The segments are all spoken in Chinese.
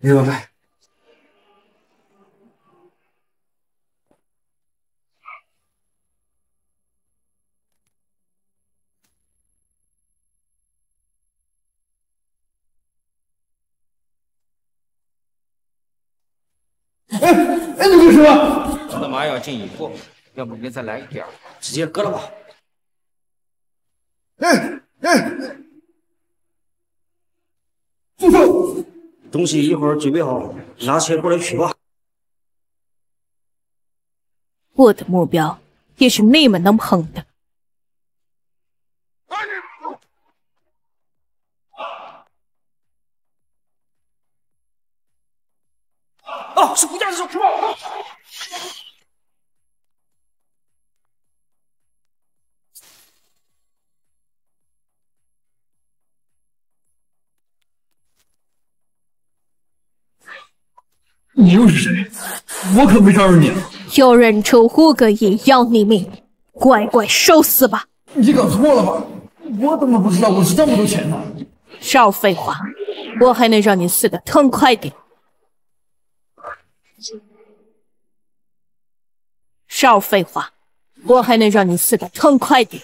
明白。哎，你干什么？ 我的麻药进一锅，要不你再来一点，直接割了吧。 住手！ 东西一会儿准备好，拿车过来取吧。 我的目标也是你们能碰的。 哦，是吴家的手，是吧？ 你又是谁？我可没招惹你。 有人出5个亿要你命，乖乖受死吧！ 你搞错了吧？我怎么不知道我是这么多钱呢？ 少废话，我还能让你死得痛快点。少废话，我还能让你死得痛快点。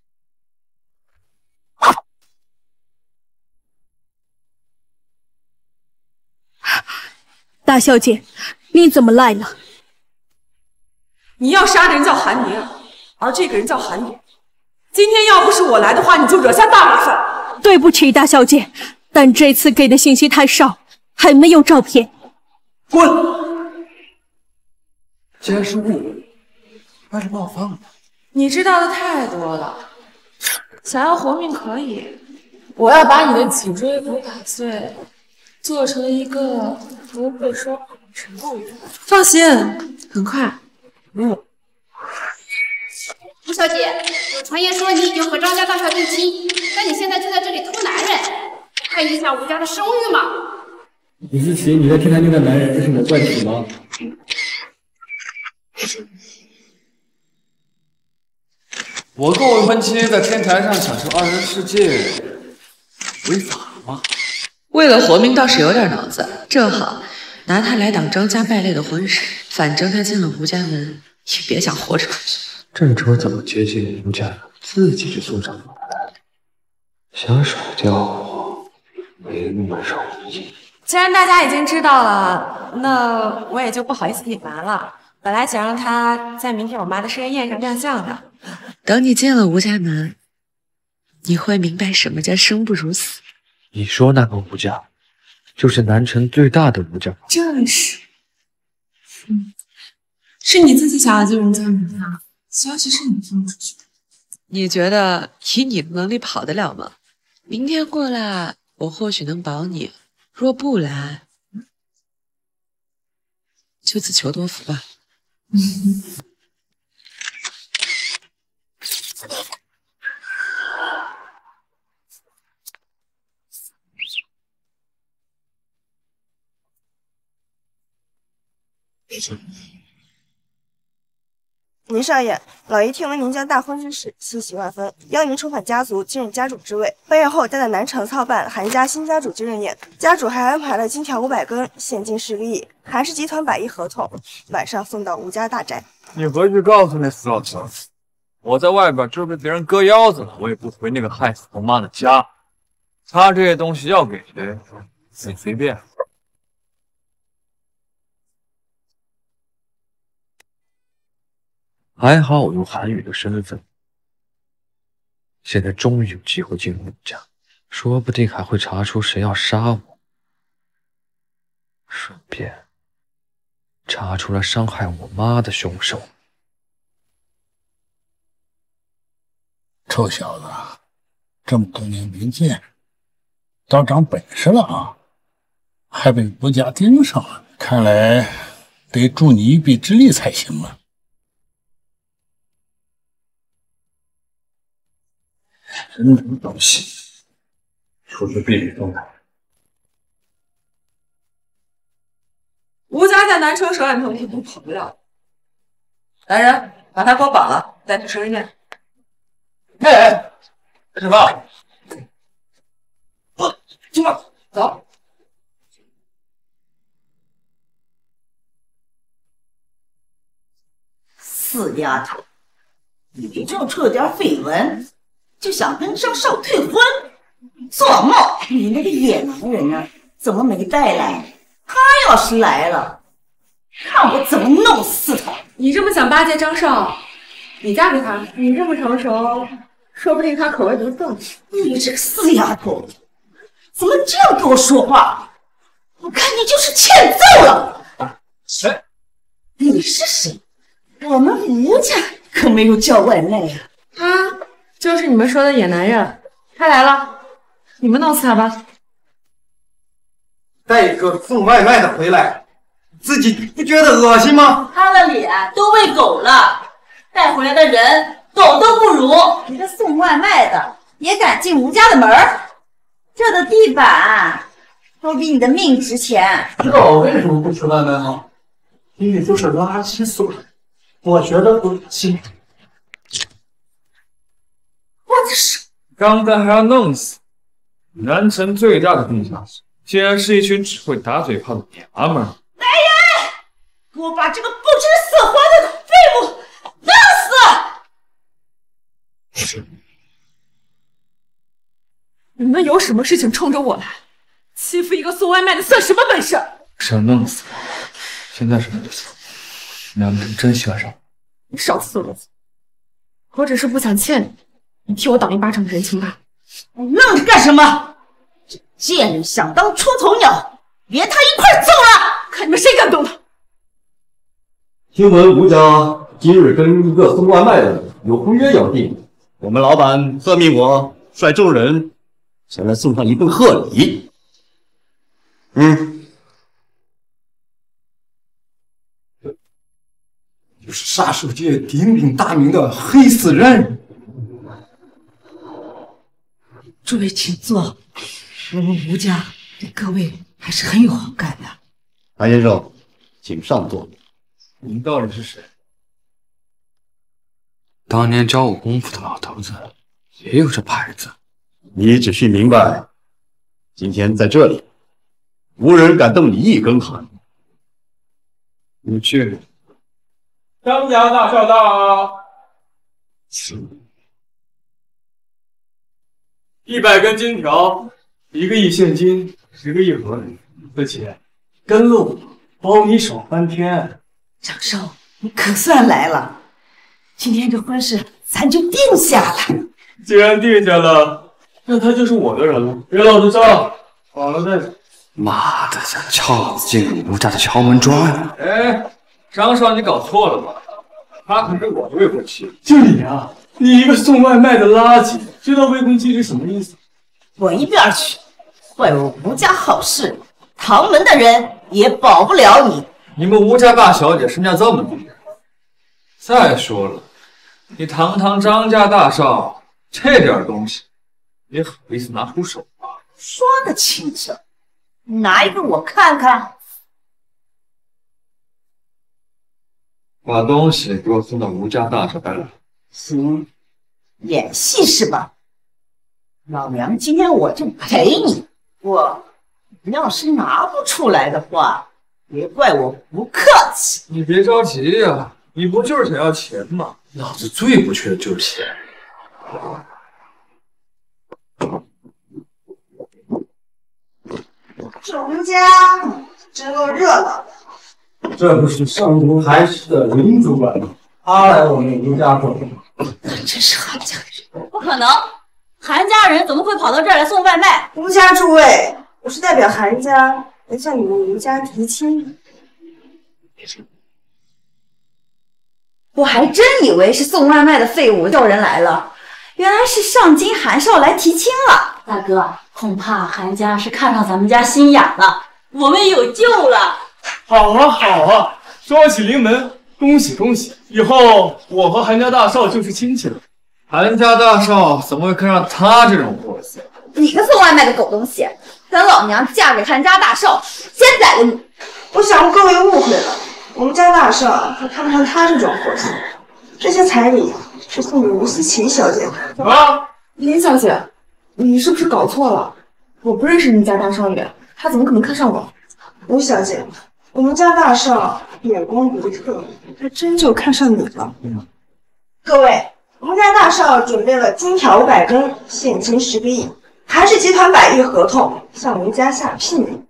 大小姐，你怎么来了？ 你要杀的人叫韩宁，而这个人叫韩野。今天要不是我来的话，你就惹下大麻烦。 对不起，大小姐，但这次给的信息太少，还没有照片。 滚！既然是误会，还是把我放了。 你知道的太多了，想要活命可以，我要把你的脊椎骨打碎，做成一个不会说话的植物人。放心，很快。 吴小姐，有传言说你已经和张家大小定亲，但你现在就在这里偷男人，还影响吴家的声誉吗？ 你是写你在天台那个男人是我怪体吗？ 我跟我未婚妻在天台上享受二人世界，违法吗？ 为了活命倒是有点脑子，正好拿他来挡张家败类的婚事，反正他进了吴家门，也别想活出去。 郑州怎么接近吴家，自己就送上门来，想甩掉我，没那么容易。 既然大家已经知道了，那我也就不好意思隐瞒了。本来想让他在明天我妈的设宴上亮相的，等你进了吴家门，你会明白什么叫生不如死。 你说那个吴家，就是南城最大的吴家。 正是，是你自己想要进人家门啊。消息是你放出去的，你觉得以你的能力跑得了吗？明天过来，我或许能保你；若不来，就自求多福吧。 林少爷，老爷听闻您家大婚之事，欣喜万分，邀您重返家族，继任家主之位。半月后将在南城操办韩家新家主继任宴，家主还安排了金条500根，现金10个亿，韩氏集团100亿合同，晚上送到吴家大宅。 你回去告诉那死老头，我在外边就被别人割腰子了，我也不回那个害死我妈的家。他这些东西要给谁，自己随便。 还好我用韩语的身份，现在终于有机会进入吴家，说不定还会查出谁要杀我，顺便查出了伤害我妈的凶手。 臭小子，这么多年没见，倒长本事了啊！还被吴家盯上了，看来得助你一臂之力才行了。 人能东西，出去避避风头。 吴家在南城首案头肯定跑不了。来人，把他给我绑了，带去生人宴。 哎，干什么？ 走。 丫头，你就出了点绯闻，就想跟张少退婚？做梦！你那个野男人呢？怎么没带来？他要是来了，看我怎么弄死他！ 你这么想巴结张少，你嫁给他，你这么成熟，说不定他口味不重。 你这个死丫头，怎么这样跟我说话？我看你就是欠揍了！ 哎， 你是谁？我们吴家可没有叫外卖呀。 他就是你们说的野男人，他来了，你们弄死他吧。 带一个送外卖的回来，自己不觉得恶心吗？ 他的脸都喂狗了，带回来的人狗都不如。你这送外卖的也敢进吴家的门儿？这的地板都比你的命值钱。 知道我为什么不吃外卖吗？因为就是垃圾所，我觉得恶心。 我的手！ 刚才还要弄死南城最大的地下室，竟然是一群只会打嘴炮的娘们儿！ 来人，给我把这个不知死活的废物弄死！ 你们有什么事情冲着我来？欺负一个送外卖的算什么本事？ 想弄死我，现在是没得死。南城真喜欢上我， 你少自作自受。我只是不想欠你，你替我挡一巴掌的人情吧。 你愣着干什么？这贱人想当出头鸟，连他一块揍了！ 看你们谁敢动他！ 听闻吴家今日跟一个送外卖的有婚约要定，我们老板特命我率众人前来送上一份贺礼。 就是杀手界鼎鼎大名的黑死人。 诸位请坐，我们吴家对各位还是很有好感的。 韩先生，请上座。 您到底是谁？ 当年教我功夫的老头子也有这牌子。 你只需明白，今天在这里，无人敢动你一根汗。 你去。张家大少到，100根金条，1个亿现金，10个亿合理，而且跟路包你爽翻天。 张少，你可算来了，今天这婚事咱就定下了。 既然定下了，那他就是我的人了。给老子账，好了再说。 妈的，想撬进吴家的敲门砖！ 哎，张少，你搞错了吧？他可是我的未婚妻。 就你啊，你一个送外卖的垃圾，知道未婚妻是什么意思？ 滚一边去！坏我吴家好事，唐门的人也保不了你。 你们吴家大小姐身价这么低，再说了，你堂堂张家大少，这点东西也好意思拿出手啊？ 说得轻巧，拿一个我看看。 把东西给我送到吴家大宅来。 行，演戏是吧？老娘今天我就陪你。你要是拿不出来的话，别怪我不客气。 你别着急呀，你不就是想要钱吗？老子最不缺的就是钱。 这吴家真够热闹的。 这不是上头韩氏的林主管吗？他来我们吴家做什么？ 真是韩家人！不可能，韩家人怎么会跑到这儿来送外卖？ 吴家诸位，我是代表韩家来向你们吴家提亲。 我还真以为是送外卖的废物叫人来了，原来是上京韩少来提亲了。 大哥，恐怕韩家是看上咱们家心眼了，我们有救了。 好啊好啊，双喜临门，恭喜恭喜！以后我和韩家大少就是亲戚了。 韩家大少怎么会看上他这种货色？ 你个送外卖的狗东西，等老娘嫁给韩家大少，先宰了你！ 我想各位误会了，我们家大少可看不上他这种货色。这些彩礼是送给吴思琪小姐的。 啊，林小姐，你是不是搞错了？我不认识你家大少爷，他怎么可能看上我？ 吴小姐，我我们家大少眼光独特，还真就看上你了。各位，我们家大少准备了金条500根，现金10个亿，韩氏集团100亿合同，向我们家下聘。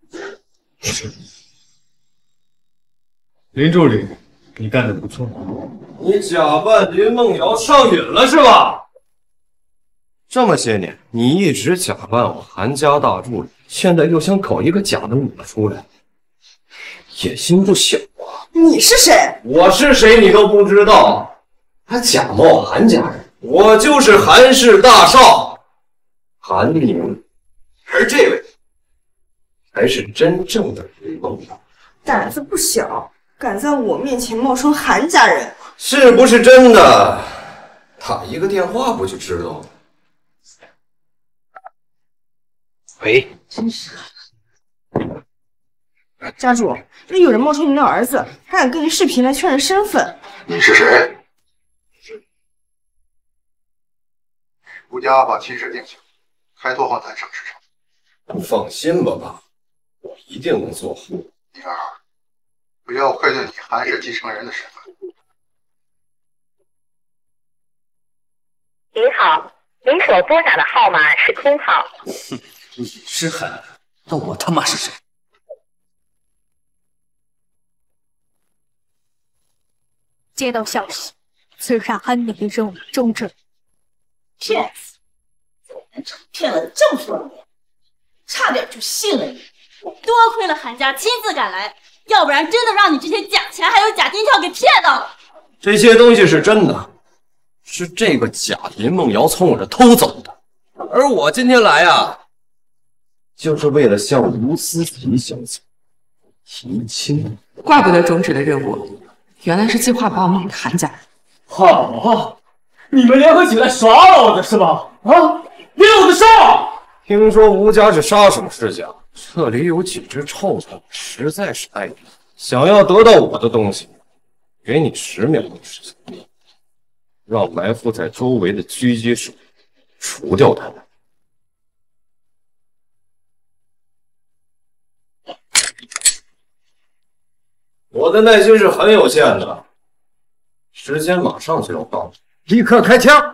林助理，你干得不错。 你假扮林梦瑶上瘾了是吧？这么些年，你一直假扮我韩家大助理，现在又想搞一个假的我出来，野心不小啊！ 你是谁？ 我是谁你都不知道，还假冒韩家人？我就是韩氏大少韩宁，而这位才是真正的林梦瑶。 胆子不小，敢在我面前冒充韩家人， 是不是真的？打一个电话不就知道了？喂， 真是。家主，那有人冒充您的儿子，还敢跟您视频来确认身份。 你是谁？吴家把亲事定下，开拓后谈生市场。 放心吧，爸，我一定能做好。 宁儿，不要愧对你韩氏继承人的身份。 您好，您所拨打的号码是空号。 你是狠，那我他妈是谁？ 接到消息，刺杀安宁的任务终止。 骗子，在南城骗了这么多年，差点就信了你。 多亏了韩家亲自赶来，要不然真的让你这些假钱还有假金条给骗到了。 这些东西是真的，是这个假林梦瑶从我这偷走的，而我今天来啊，就是为了向吴思琪小姐提亲。 怪不得终止了任务，原来是计划把我卖给韩家人。 好，你们联合起来耍老子是吧？啊，连我的少！ 听说吴家是杀手世家，这里有几只臭虫，实在是碍眼。想要得到我的东西，给你10秒的时间，让埋伏在周围的狙击手除掉他们。我的耐心是很有限的，时间马上就要到了，立刻开枪！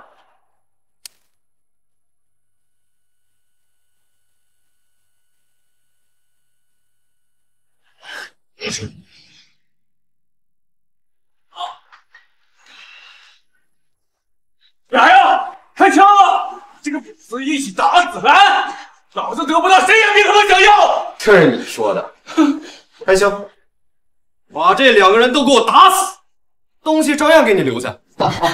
来呀，开枪啊！这个比赛一起打死蓝，老子得不到谁也别可能想要。 这是你说的，开枪！把这2个人都给我打死，东西照样给你留下。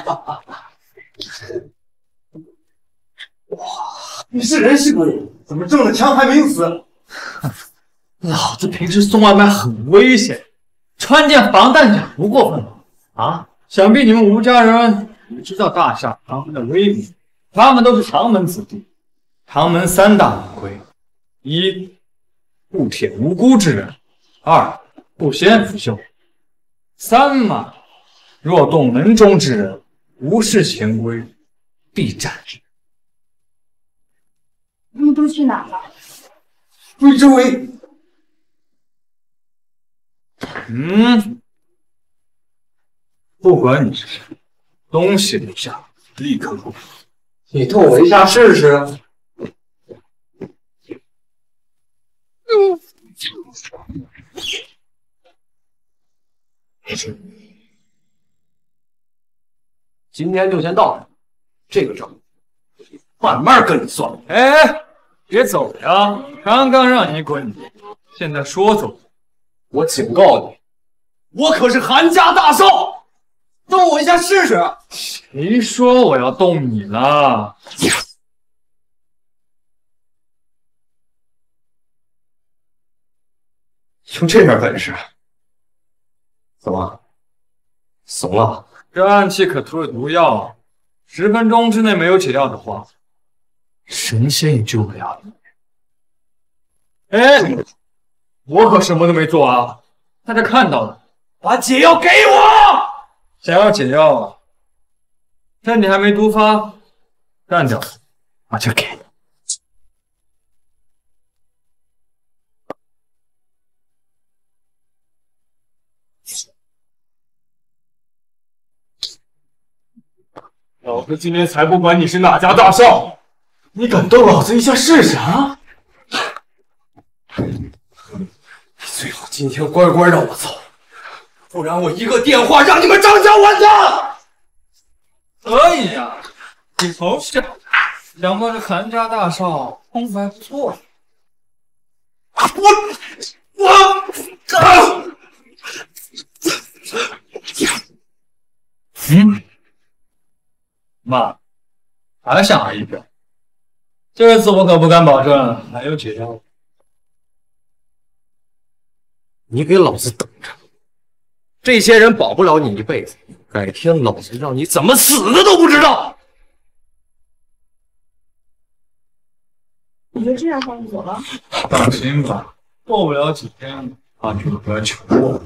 哇，你是人是鬼？怎么中了枪还没死？ 老子平时送外卖很危险，穿件防弹甲不过分吧？啊，想必你们吴家人也知道大厦他们的威名，他们都是唐门子弟。唐门3大门规：一，不舔无辜之人；二，不先腐朽；三嘛，若动门中之人，无视前规，必斩之。 你们都去哪了？ 注意周围。 不管你是谁，东西留下，立刻滚！ 你动我一下试试。今天就先到这，这个账慢慢跟你算。 哎，别走呀！刚刚让你滚，现在说走， 我警告你，我可是韩家大少，动我一下试试。 谁说我要动你了？ 有这点本事，怎么怂了？ 这暗器可涂了毒药，10分钟之内没有解药的话，神仙也救不了你。哎，我可什么都没做啊！大家看到了，把解药给我！想要解药啊？趁你还没毒发，干掉我就给你。 子今天才不管你是哪家大少，你敢动老子一下试试啊？ 你最好今天乖乖让我走，不然我一个电话让你们张家完蛋！ 可以呀，你从小想帮这韩家大少功夫还不错。妈，还想了一遍。这次我可不敢保证还有解药。 你给老子等着！这些人保不了你一辈子，改天老子让你怎么死的都不知道！ 你就这样放你走了？ 放心吧，过不了几天，他就会来求我。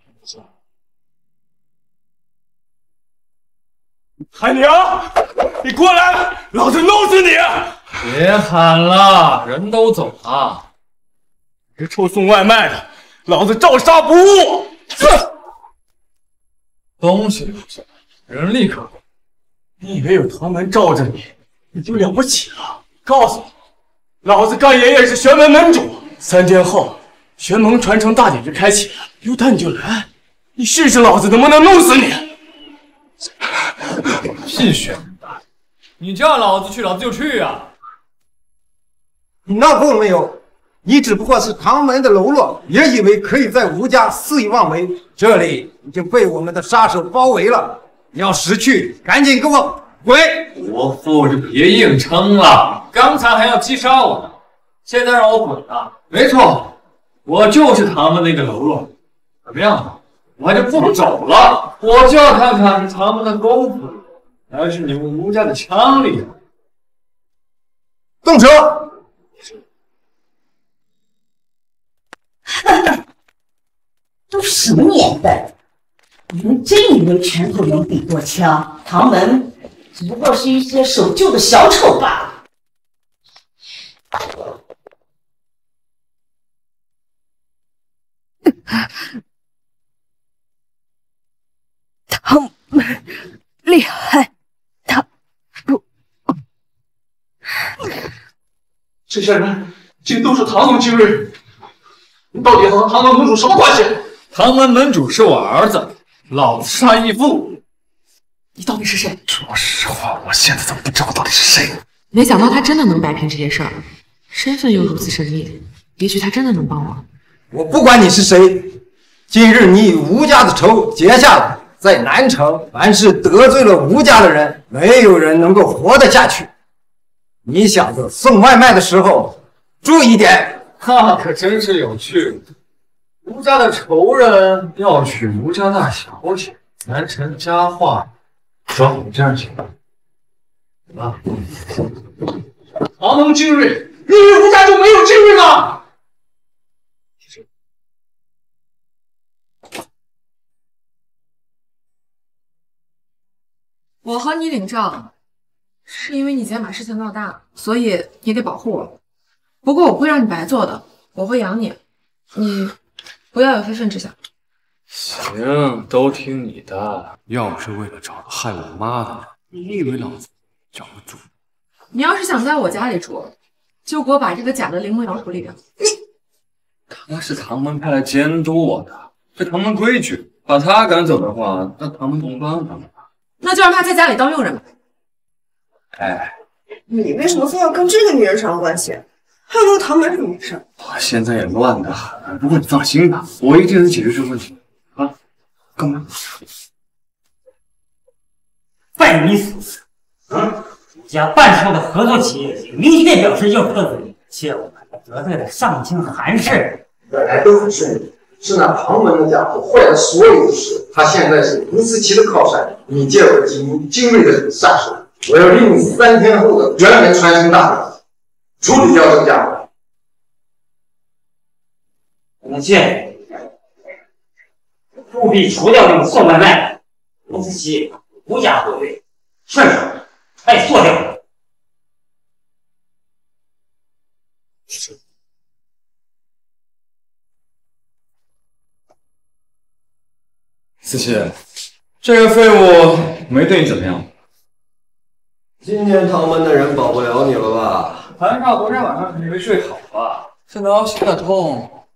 海娘，你过来，老子弄死你！ 别喊了，人都走了。 这臭送外卖的，老子照杀不误！ 东西留下，人力可贵。 你以为有唐门罩着你，你就了不起了？告诉你，老子干爷爷是玄门门主，3天后玄门传承大典就开启了，有胆你就来，你试试老子能不能弄死你！ 屁玄门大典，你叫老子去，老子就去啊！ 你闹够了没有？你只不过是唐门的喽啰，也以为可以在吴家肆意妄为。这里已经被我们的杀手包围了，你要识趣，赶紧给我滚！ 国父就别硬撑了，刚才还要击杀我呢，现在让我滚了。没错，我就是唐门的一个喽啰。怎么样？我还就不走了，我就要看看唐门的功夫还是你们吴家的枪厉害。 动手！ 都什么年代，你们真以为拳头能比过枪？唐门只不过是一些守旧的小丑罢了。 唐门厉害，他不。 这些人竟都是唐门精锐，你到底和唐门门主什么关系？ 唐门门主是我儿子，老子是他义父。 你到底是谁？ 说实话，我现在怎么不知道我到底是谁？ 没想到他真的能摆平这些事儿，身份又如此神秘，也许他真的能帮我。 我不管你是谁，今日你与吴家的仇结下了，在南城，凡是得罪了吴家的人，没有人能够活得下去。你小子送外卖的时候注意点。 那可真是有趣。吴家的仇人要娶吴家大小姐，南城佳话，找你这样行啊？ 唐门精锐，你以为吴家就没有精锐吗？ 我和你领证，是因为你姐把事情闹大，所以你得保护我。不过我不会让你白做的，我会养你，你不要有非分之想。 行，都听你的。要不是为了找到害我妈的人，你以为老子罩不住？ 你要是想在我家里住，就给我把这个假的灵魂处理掉。 他是唐门派来监督我的，这唐门规矩，把他赶走的话，那唐门同帮怎么办？ 那就让他在家里当佣人吧。 哎， 你为什么非要跟这个女人扯上关系？还有那个唐门什么事？ 我现在也乱得很，不过你放心吧，我一定能解决这个问题啊！干嘛？ 拜你所赐，吴家办成的合作企业明确表示要克责你，且我还得罪了上卿韩氏。 本来都很顺利，是那唐门的家伙坏了所有的事。他现在是林思琪的靠山，你借我几名精锐的杀手，我要令你3天后的玄门传承大典处理掉这个家伙。 我谢务必除掉这个送外卖，林思琪无家可归，顺手快做掉。 思琪，这个废物没对你怎么样？ 今天唐门的人保不了你了吧？ 韩少昨天晚上肯定没睡好吧？现在要心的痛，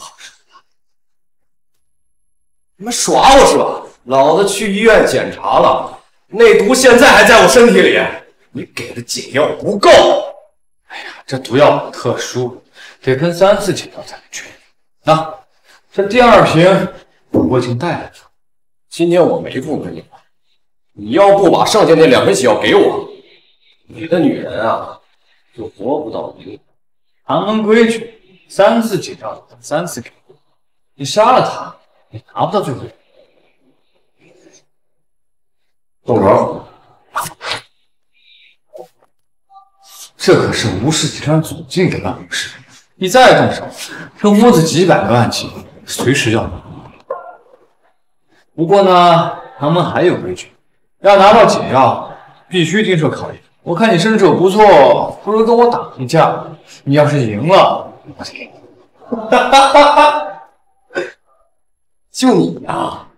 你们耍我是吧？老子去医院检查了，那毒现在还在我身体里，你给的解药不够。 哎呀，这毒药特殊，得分3次解药才能确定。啊，这第2瓶我已经带来了。 今天我没不跟你玩，你要不把剩下那2瓶解药给我，你的女人啊就活不到明。 唐门规矩，3次解药分3次给我，你杀了他，你拿不到最后一瓶。 动手！ 这可是吴氏集团总经理的办公室，你再动手，这屋子几百个暗器，随时要拿。不过呢，唐门还有规矩，要拿到解药，必须经受考验。我看你身手不错，不如跟我打一架。你要是赢了，我就给你。 哈哈哈哈！就你呀？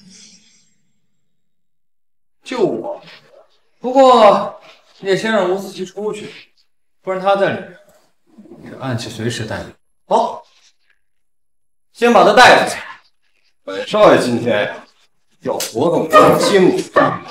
就我。不过你得先让吴思琪出去，不然他在里面，这暗器随时带走。 好，先把他带出去。本少爷今天呀，要活动良心。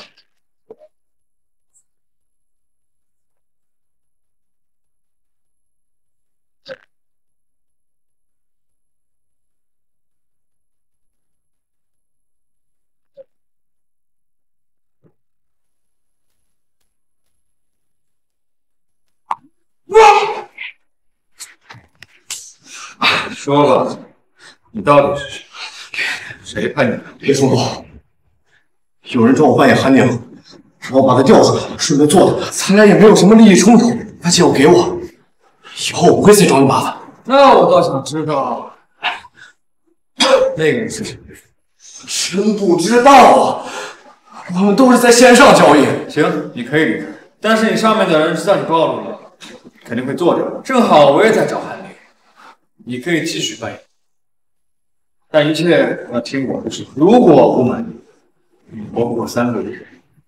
说吧，你到底是谁？谁派你来？ 别说话！有人找我扮演韩宁，让我把他调出来，顺便做他。咱俩也没有什么利益冲突，把解药给我，以后我不会再找你麻烦。 那我倒想知道，那个人是谁？ 真不知道啊！我们都是在线上交易。 行，你可以离开，但是你上面的人知道你暴露了，肯定会做掉。正好我也在找韩宁。你可以继续扮演，但一切要听我的指挥。如果不满意，你活不过3个月。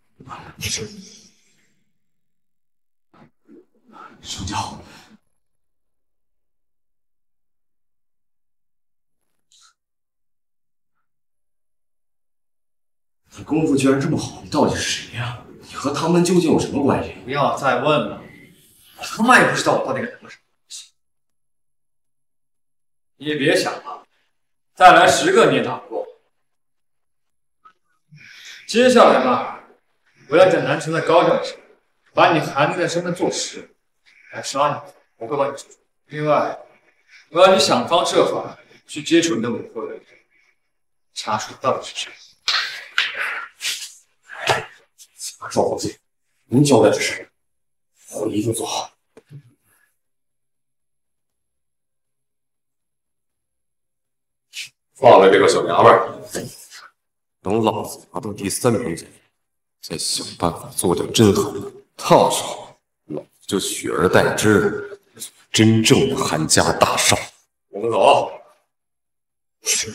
上交。你功夫居然这么好，你到底是谁呀？你和唐门究竟有什么关系？ 不要再问了，我他妈也不知道我到底跟他们什么。你也别想了，再来10个你也打不过。接下来吧，我要在南城的高架上把你韩宁的身份坐实，来杀你，我会帮你做。另外，我要你想方设法去接触你的委托人，查出到底是谁。 赵伙计，您交代的事，我一定做好。 放了这个小娘们儿，等老子拿到第3瓶解药，再想办法做点真狠的，到时候老子就取而代之，真正的韩家大少。我们走。是。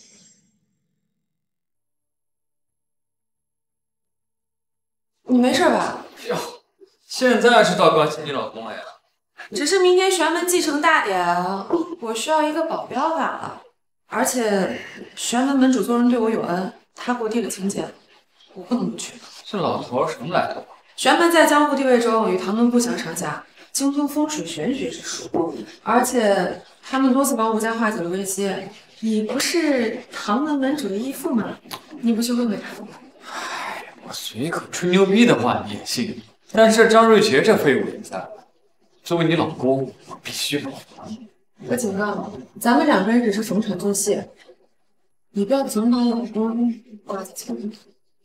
你没事吧？ 哟，现在是到关心你老公了呀？ 只是明天玄门继承大典，我需要一个保镖罢了。而且玄门门主做人对我有恩，他给我递了请柬，我不能不去。 这老头什么来头？ 玄门在江湖地位中与唐门不相上下，精通风水玄学之术，而且他们多次帮吴家化解了威胁。你不是唐门门主的义父吗？你不去问问他吗？ 哎，我随口吹牛逼的话你也信，但是张瑞杰这废物也在，作为你老公，我必须保护他。 我警告你，咱们2个人只是逢场作戏，你不要总把老公挂在前面。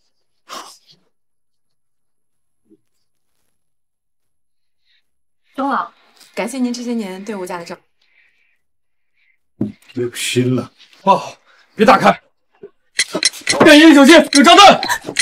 钟老，感谢您这些年对吴家的照顾。 有心了。 哦，别打开！电影小心，有炸弹！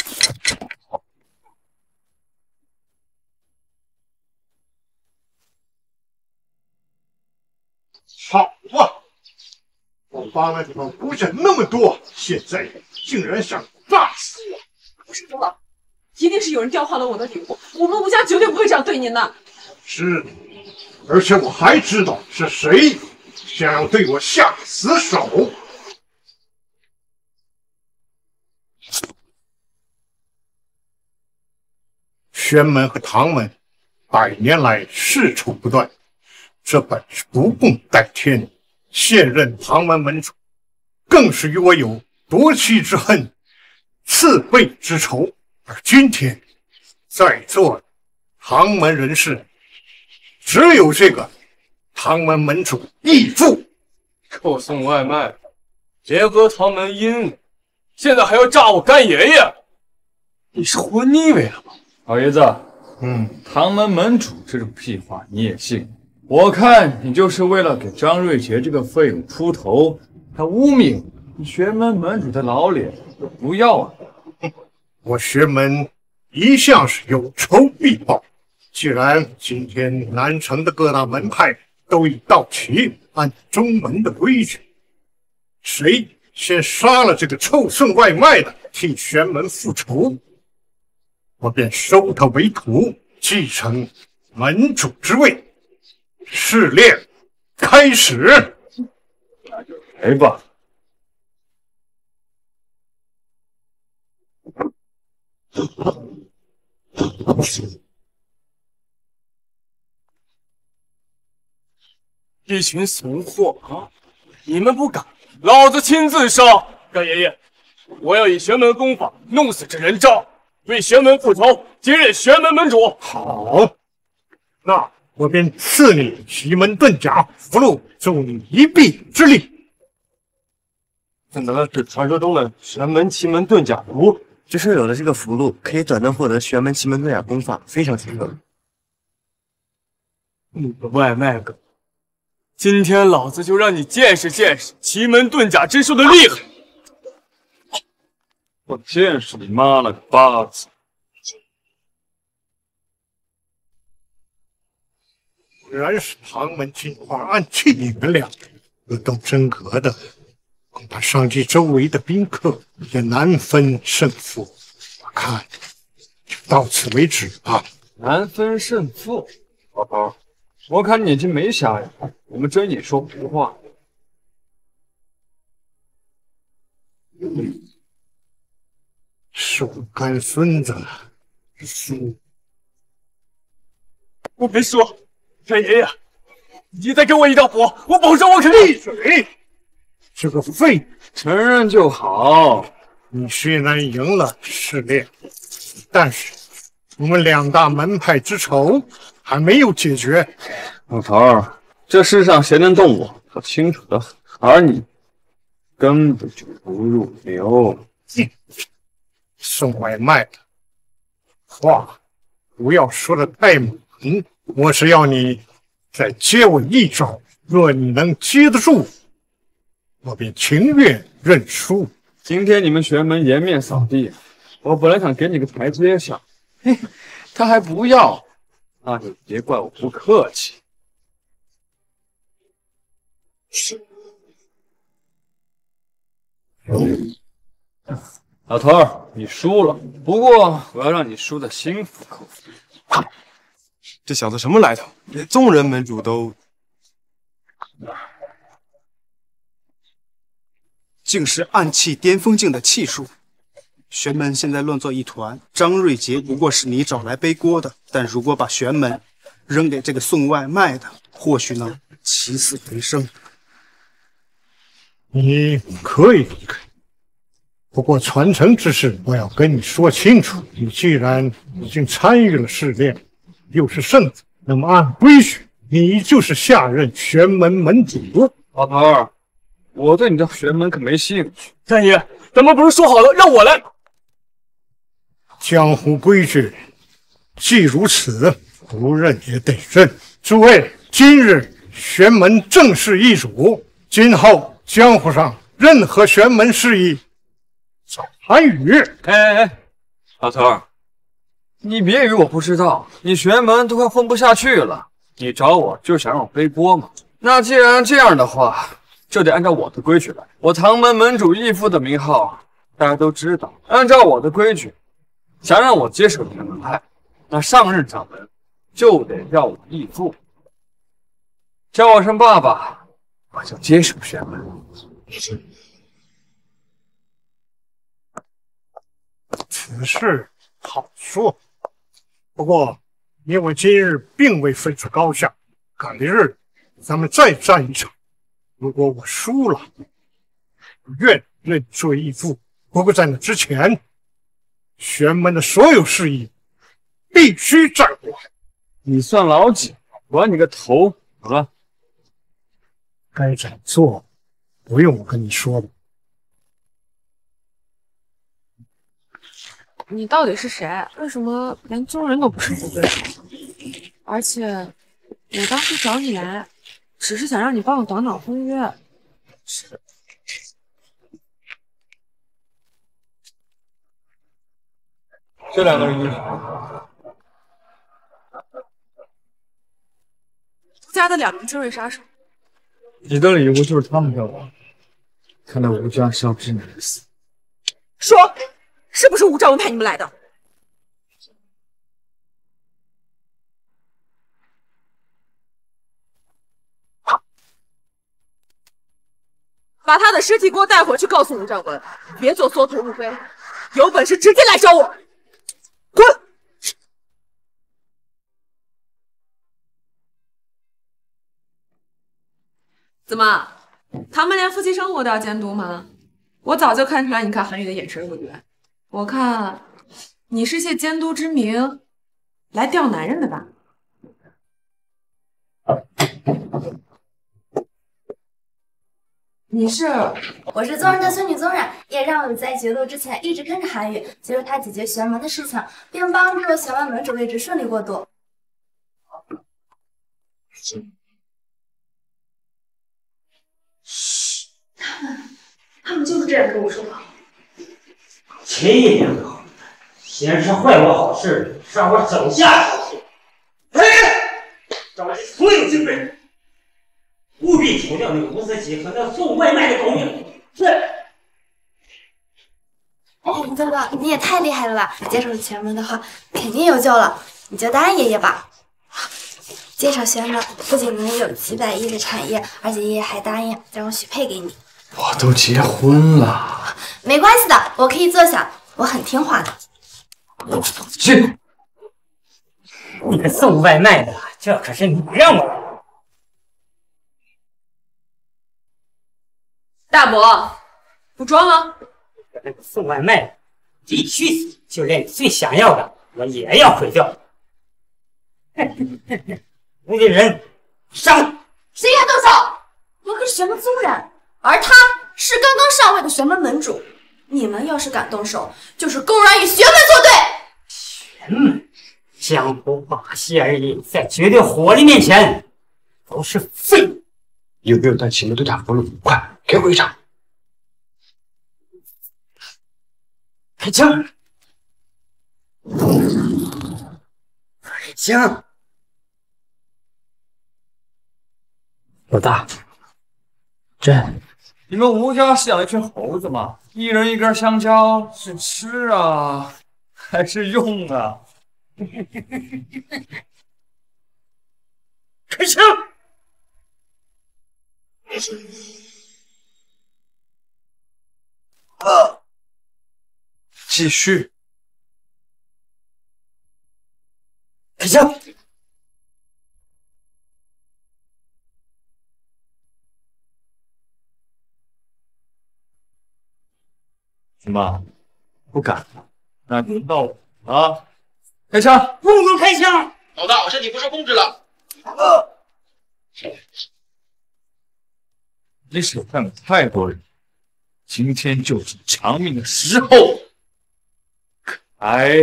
好啊！我帮了你们吴家那么多，现在竟然想炸死我！ 不是钟老， 一定是有人调换了我的礼物，我们吴家绝对不会这样对您的。 是，而且我还知道是谁想要对我下死手。玄门和唐门100年来世仇不断，这本是不共戴天。现任唐门门主更是与我有夺妻之恨、刺背之仇。而今天在座的唐门人士，只有这个唐门门主义父扣送外卖，联合唐门阴，现在还要炸我干爷爷，你是活腻味了吧？ 老爷子，唐门门主这种屁话你也信？我看你就是为了给张瑞杰这个废物出头，他污蔑你玄门门主的老脸就不要了。 我玄门一向是有仇必报，既然今天南城的各大门派都已到齐，按中门的规矩，谁先杀了这个臭送外卖的，替玄门复仇，我便收他为徒，继承门主之位。试炼开始， 来吧。 一群怂货啊！你们不敢，老子亲自杀！干爷爷，我要以玄门功法弄死这人渣，为玄门复仇，接任玄门门主。 好，那我便赐你奇门遁甲符箓，助你一臂之力。 怎么了？是传说中的玄门奇门遁甲符。据说有了这个符箓，可以短暂获得玄门奇门遁甲功法，非常奇特。 你个外卖狗，今天老子就让你见识见识奇门遁甲之术的厉害！ 我见识你妈了个巴子！ 果然是唐门进化暗器，你们两个格斗真格的，恐怕上级周围的宾客也难分胜负。我看就到此为止吧。 难分胜负，老头，我看你眼睛没瞎呀，我们睁眼说胡话。 树干孙子，输！ 我没说，干爷爷，你再给我一道符，我保证我肯闭嘴！这个废物， 承认就好。 你虽然赢了试炼，但是我们两大门派之仇还没有解决。 老头儿，这世上谁能动我，我清楚的很，而你根本就不入流。 送外卖的话不要说的太猛，我是要你再接我一招，若你能接得住，我便情愿认输。 今天你们玄门颜面扫地，我本来想给你个台阶下，嘿，他还不要，那就别怪我不客气。老头儿，你输了，不过我要让你输得心服口服。 这小子什么来头？连宗人门主都…… 竟是暗器巅峰境的气术，玄门现在乱作一团。张瑞杰不过是你找来背锅的，但如果把玄门扔给这个送外卖的，或许能起死回生。 你可以离开，不过传承之事我要跟你说清楚。你既然已经参与了试炼，又是圣子，那么按规矩，你就是下任玄门门主。 老头儿，我对你的玄门可没兴趣。 三爷，咱们不是说好了让我来？ 江湖规矩既如此，不认也得认。诸位，今日玄门正式易主，今后江湖上任何玄门事宜少参与。 哎，老头儿，你别以为我不知道，你玄门都快混不下去了，你找我就想让我背锅吗？那既然这样的话，就得按照我的规矩来。我唐门门主义父的名号大家都知道，按照我的规矩， 想让我接手玄门派，那上任掌门就得叫我义父，叫我声爸爸，我就接手玄门。 此事好说，不过因为今日并未分出高下，改日咱们再战一场。如果我输了，愿认罪义父。不过在那之前，玄门的所有事宜必须暂缓。 你算老几？管你个头！好了， 该怎么做，不用我跟你说的。 你到底是谁？为什么连宗人都不是对手？而且我当时找你来，只是想让你帮我挡挡婚约。是。 这两个人是谁？ 吴家的2名精锐杀手。 你的礼物就是他们给我。看来吴家是要置你于死。 说，是不是吴兆文派你们来的？把他的尸体给我带回去，告诉吴兆文，别做缩头乌龟，有本事直接来找我。滚！怎么，他们连夫妻生活都要监督吗？我早就看出来，你看韩宇的眼神不对。我看你是借监督之名来钓男人的吧？你是？ 我是宗人的孙女宗冉，也让我在决斗之前一直跟着韩宇，协助他解决玄门的事情，并帮助玄门门主位置顺利过渡。他们就是这样跟我说话。 前一两个好，先是坏我好事，让我手下手术。召集所有精锐，务必除掉那个吴思琪和那送外卖的狗命。是。 哎，宗哥，你也太厉害了吧！接手玄门的话，肯定有救了。你就答应爷爷吧。接手玄门不仅能有几百亿的产业，而且爷爷还答应让我许配给你。 我都结婚了。 没关系的，我可以坐下，我很听话的。 去。那个送外卖的，这可是你让我来。 大伯，不装了。 那个送外卖的必须死，就连你最想要的，我也要毁掉。那个人上！ 谁敢动手？我可是玄门宗人，而他是刚刚上位的玄门门主。你们要是敢动手，就是公然与玄门作对。 玄门，江湖把戏而已，在绝对火力面前都是废物。 有没有带秦门对打服了？快给我一场！ 开枪！开枪！老大， 你们吴家是养了一群猴子吗？一人一根香蕉，是吃啊，还是用啊？ 开枪！ 继续。 开枪！ 怎么不敢？那轮到我啊！开枪！ 不能开枪！ 老大，我身体不受控制了。 你手上有太多人，今天就是偿命的时候。哎，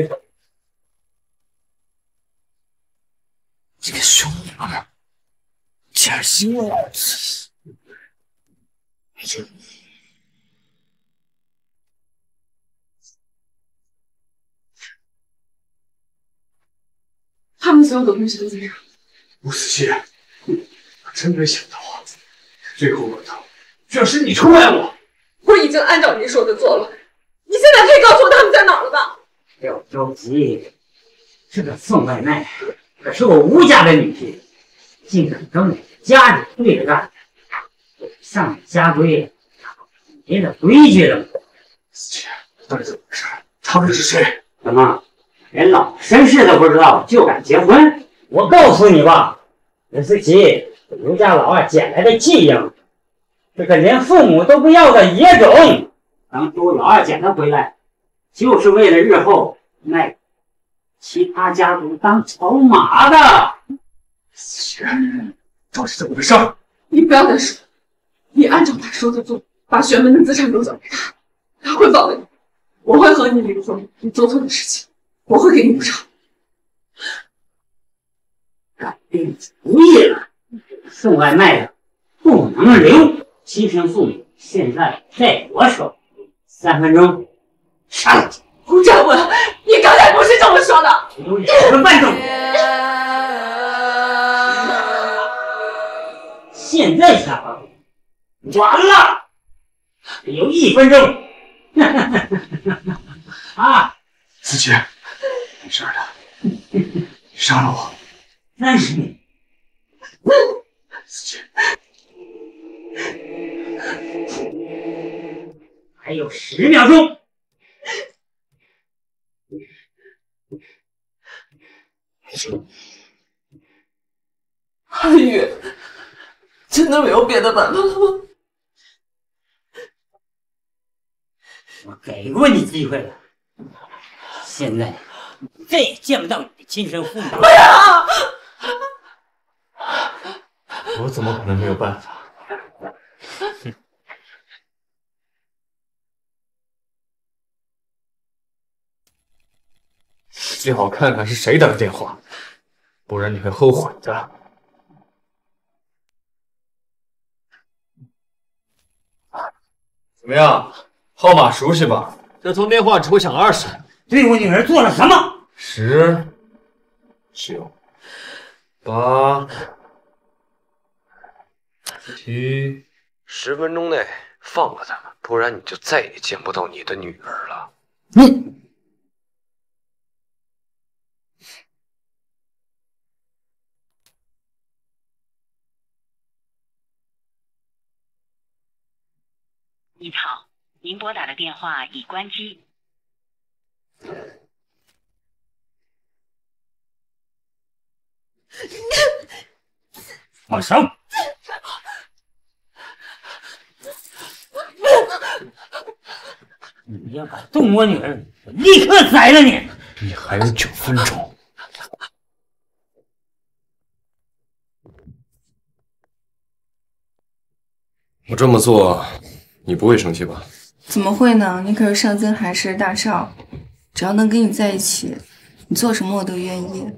这个凶娘们，竟然心如老子！ 他们所有的东西都在这儿。 吴思琪，我真没想到啊，最后关头居然是你出卖我！ 我已经按照你说的做了，你现在可以告诉我他们在哪儿了吧？ 不要着急，这个宋外卖可是我吴家的女婿，竟敢跟我家里对着干，上面家规，别的规矩了。 四姐，到底怎么回事？他们是谁？ 怎么，连老身世都不知道就敢结婚？我告诉你吧，任思琪，刘家老二捡来的弃婴，这个连父母都不要的野种，当初老二捡他回来，就是为了日后卖其他家族当筹码的。 四姐，到底怎么回事？ 你不要再说，你按照他说的做，把玄门的资产都交给他，他会保的你。我会和你离婚，你做错的事情，我会给你补偿。 改变主意了，送外卖的不能留，亲生父母现在在我手，3分钟上去。 胡掌柜，你刚才不是这么说的。 有2个半钟，现在下班完了，有1分钟。啊， 四姐，没事的，你杀了我。 30秒， 四姐， 还有10秒钟。 阿宇，真的没有别的办法了吗？ 我给过你机会了，现在再也见不到你的亲生父母。 不要！ 我怎么可能没有办法？最好看看是谁打的电话，不然你会后悔的。怎么样，号码熟悉吧？这通电话只会响20。 对我女儿做了什么 ？10、9、8、7。10分钟内放了他们，不然你就再也见不到你的女儿了。 您好，您拨打的电话已关机。 放手！你要敢动我女儿，我立刻宰了你！ 你还有9分钟。 我这么做，你不会生气吧？ 怎么会呢？你可是上京韩氏大少，只要能跟你在一起，你做什么我都愿意。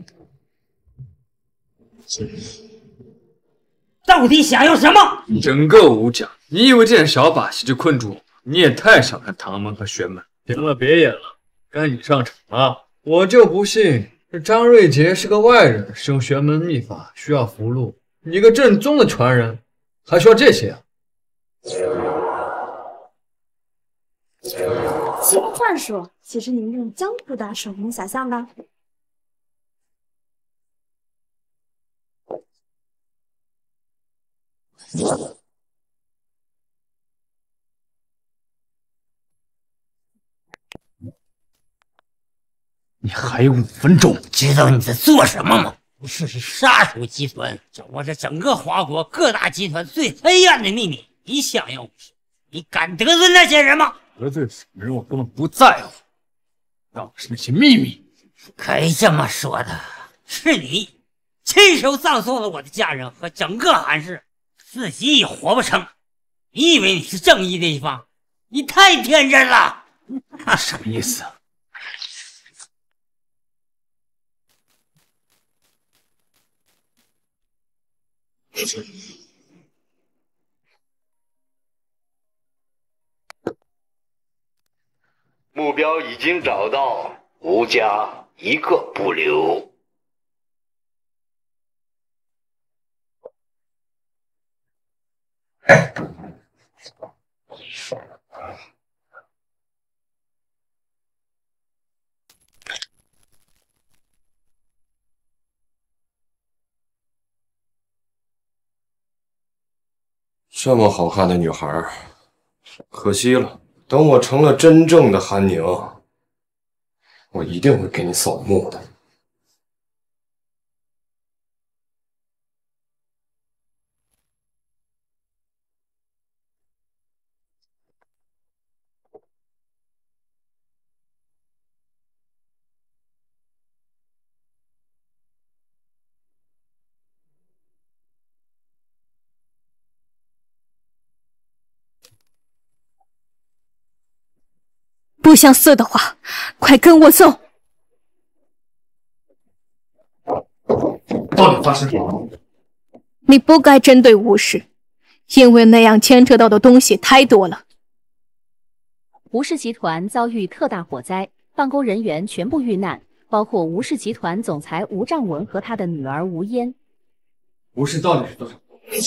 到底想要什么？ 整个吴家，你以为这点小把戏就困住我？你也太小看唐门和玄门。行了，别演了，该你上场了。我就不信这张瑞杰是个外人，使用玄门秘法需要符箓，你个正宗的传人还需要这些啊？ 奇门幻术，岂是你们这种江湖大手能想象的？ 你还有5分钟， 知道你在做什么吗？不是杀手集团掌握着整个华国各大集团最黑暗的秘密，你想要武士，你敢得罪那些人吗？ 得罪什么人我根本不在乎，要是那些秘密。 可以这么说的，是你亲手葬送了我的家人和整个韩氏，自己也活不成。你以为你是正义的一方？你太天真了！ 什么意思？ 目标已经找到，吴家一个不留。 这么好看的女孩，可惜了。等我成了真正的韩宁，我一定会给你扫墓的。 不想死的话，快跟我走！ 到底发生什么？ 你不该针对吴氏，因为那样牵扯到的东西太多了。 吴氏集团遭遇特大火灾，办公人员全部遇难，包括吴氏集团总裁吴占文和他的女儿吴嫣。 吴氏到底是多少？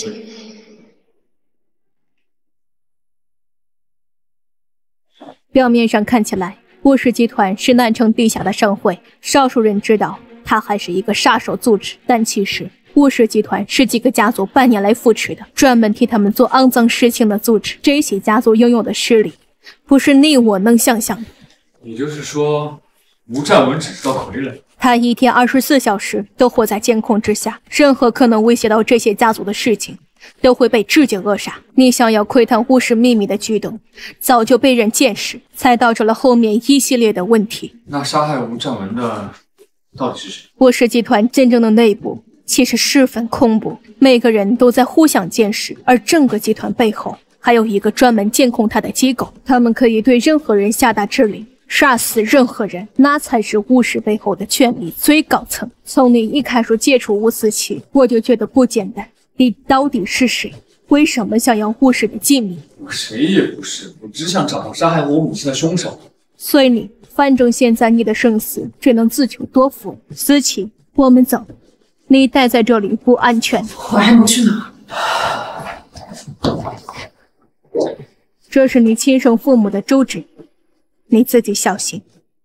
表面上看起来，吴氏集团是南城地下的商会，少数人知道它还是一个杀手组织，但其实吴氏集团是几个家族半年来扶持的，专门替他们做肮脏事情的组织。这些家族拥有的势力，不是你我能想象的。 也就是说，吴占文只知道傀儡。 他一天24小时都活在监控之下，任何可能威胁到这些家族的事情都会被直接扼杀。你想要窥探吴氏秘密的举动，早就被人监视，才导致了后面一系列的问题。 那杀害吴占文的到底是谁？ 吴氏集团真正的内部其实十分恐怖，每个人都在互相监视，而整个集团背后还有一个专门监控他的机构，他们可以对任何人下达指令，杀死任何人，那才是吴氏背后的权力最高层。从你一开始接触吴思琪，我就觉得不简单。你到底是谁？为什么想要吴氏的机密？ 我谁也不是，我只想找到杀害我母亲的凶手。 随你，反正现在你的生死只能自求多福。思琪，我们走。你待在这里不安全。 我还能去哪？ 这是你亲生父母的住址，你自己小心。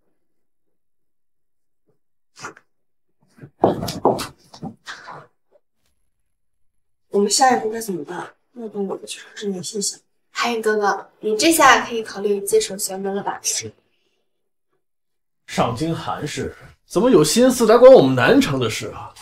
我们下一步该怎么办？要不我去尝试联系一下。 韩宇哥哥，你这下可以考虑接手玄门了吧？ 上京韩氏怎么有心思来管我们南城的事啊？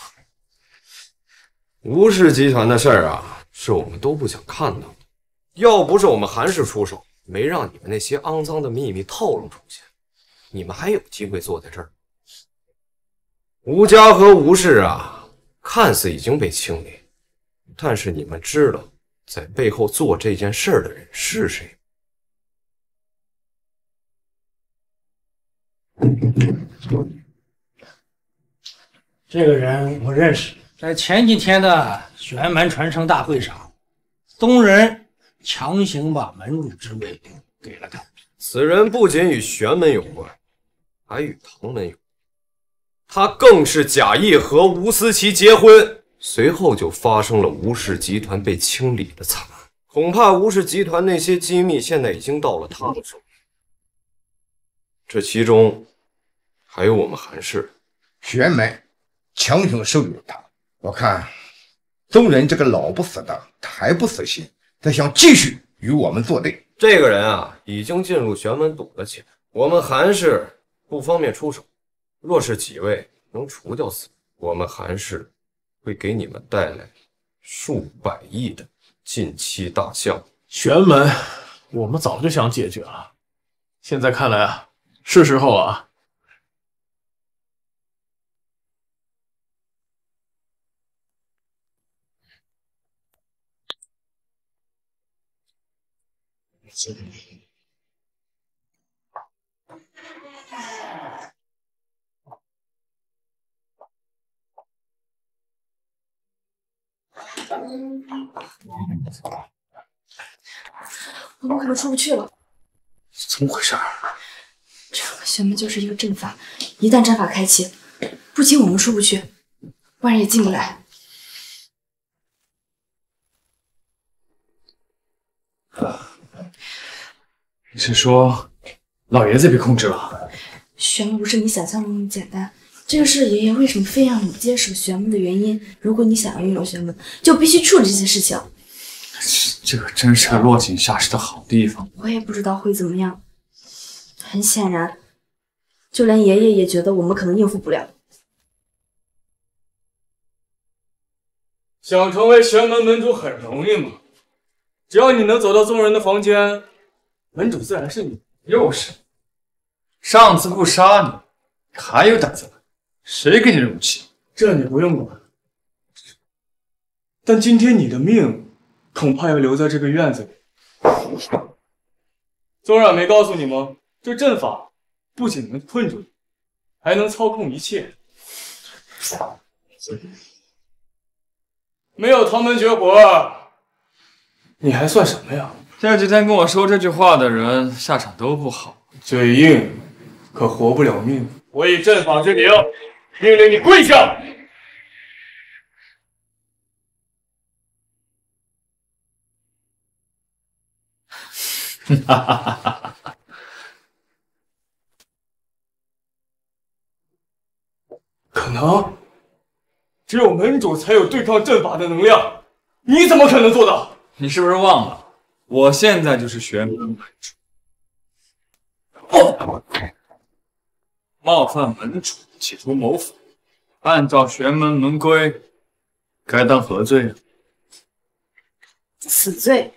吴氏集团的事儿啊，是我们都不想看到的。要不是我们韩氏出手，没让你们那些肮脏的秘密透露出去，你们还有机会坐在这儿。吴家和吴氏啊，看似已经被清理，但是你们知道在背后做这件事儿的人是谁？ 这个人我认识，在前几天的玄门传承大会上，东人强行把门主之位给了他。 此人不仅与玄门有关，还与唐门有关。他更是假意和吴思琪结婚，随后就发生了吴氏集团被清理的惨案。恐怕吴氏集团那些机密现在已经到了他的手里，这其中还有我们韩氏。 玄门强行收留他，我看东人这个老不死的，他还不死心，他想继续与我们作对。 这个人啊，已经进入玄门堵了起来，我们韩氏不方便出手。若是几位能除掉此人，我们韩氏会给你们带来数百亿的近期大项。 玄门我们早就想解决了，现在看来啊，是时候了啊。 我们可能出不去了。 怎么回事？ 这个玄门就是一个阵法，一旦阵法开启，不仅我们出不去，外人也进不来。 你是说老爷子被控制了？ 玄门不是你想象的那么简单。这个是爷爷为什么非让你接手玄门的原因。如果你想要拥有玄门，就必须处理这些事情。 这个真是个落井下石的好地方。 我也不知道会怎么样。很显然，就连爷爷也觉得我们可能应付不了。 想成为玄门门主很容易吗？只要你能走到宗人的房间，门主自然是你。 又是，上次不杀你，还有胆子来？谁给你的武器？ 这你不用管。但今天你的命，恐怕要留在这个院子里。宗冉没告诉你吗？这阵法不仅能困住你，还能操控一切。没有唐门绝活，你还算什么呀？ 这几天跟我说这句话的人，下场都不好。 嘴硬，可活不了命。我以阵法之名，命令你跪下！ 哈哈哈哈哈！ 可能只有门主才有对抗阵法的能量，你怎么可能做到？ 你是不是忘了，我现在就是玄门门主。冒犯门主，企图谋反，按照玄门门规，该当何罪啊？ 死罪。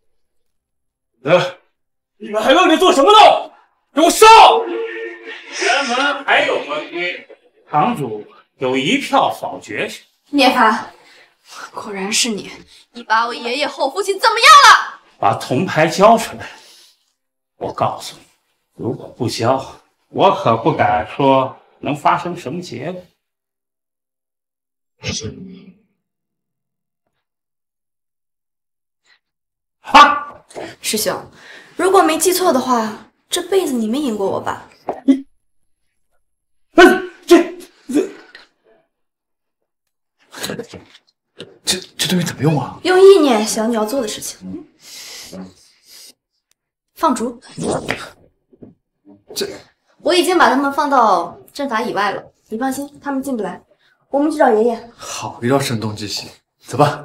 你们还愣着做什么呢？给我上！ 玄门还有门规，堂主有一票否决权。 聂凡，果然是你！你把我爷爷后父亲怎么样了？ 把铜牌交出来！我告诉你，如果不交，我可不敢说能发生什么结果。 啊，师兄，如果没记错的话，这辈子你没赢过我吧？ 这东西怎么用啊？ 用意念想你要做的事情。放逐。我已经把他们放到阵法以外了，你放心，他们进不来。我们去找爷爷。 好一招声东击西，走吧。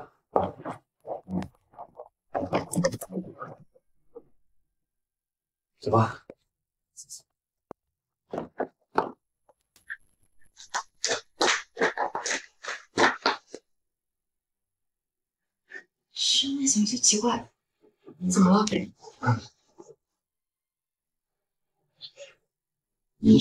走吧。 师妹情绪奇怪，怎么了？ 你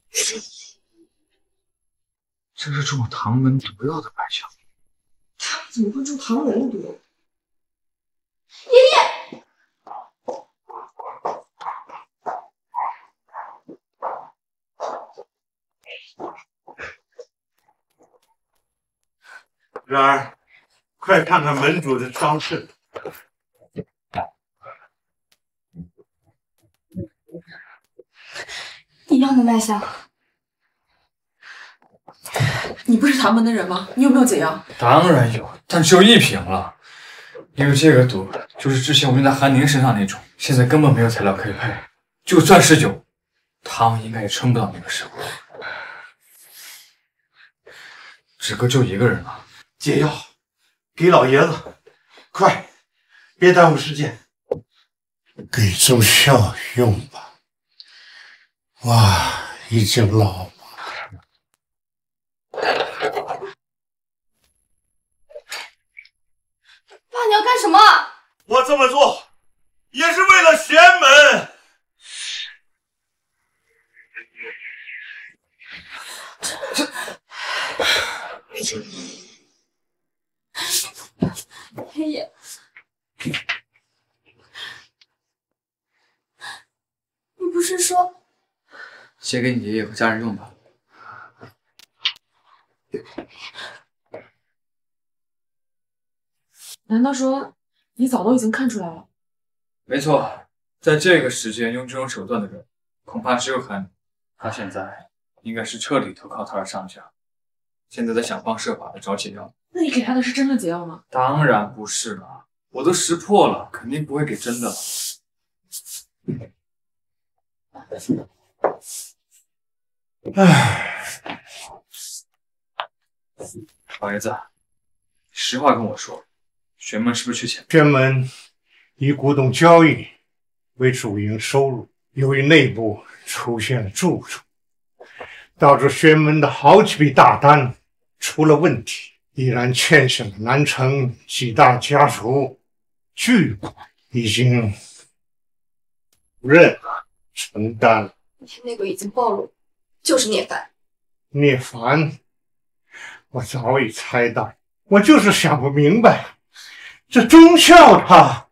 这是中了唐门毒药的白象。 他们怎么会中唐门的毒？爷爷！ 然儿，快看看门主的伤势。 一样的脉象。 你不是唐门的人吗？你有没有解药？ 当然有，但只有1瓶了。因为这个毒就是之前我用在韩宁身上那种，现在根本没有材料可以配。就算是有，汤应该也撑不到那个时候。芷哥就一个人了， 解药，给老爷子，快，别耽误时间。给奏效用吧。哇，已经老了。 爸，你要干什么？ 我这么做也是为了玄门。 爷爷，你不是说先给你爷爷和家人用吧。 难道说你早都已经看出来了？ 没错，在这个时间用这种手段的人，恐怕只有韩宁。他现在应该是彻底投靠他的上家，现在在想方设法的找解药。 那你给他的是真的解药吗？ 当然不是了，我都识破了，肯定不会给真的了。唉，老爷子，实话跟我说， 玄门是不是缺钱？ 玄门以古董交易为主营收入，由于内部出现了蛀虫，导致玄门的好几笔大单出了问题，已然欠下了南城几大家族巨款，已经无人承担了。 那个已经暴露，就是聂凡。 聂凡，我早已猜到，我就是想不明白，这忠孝他，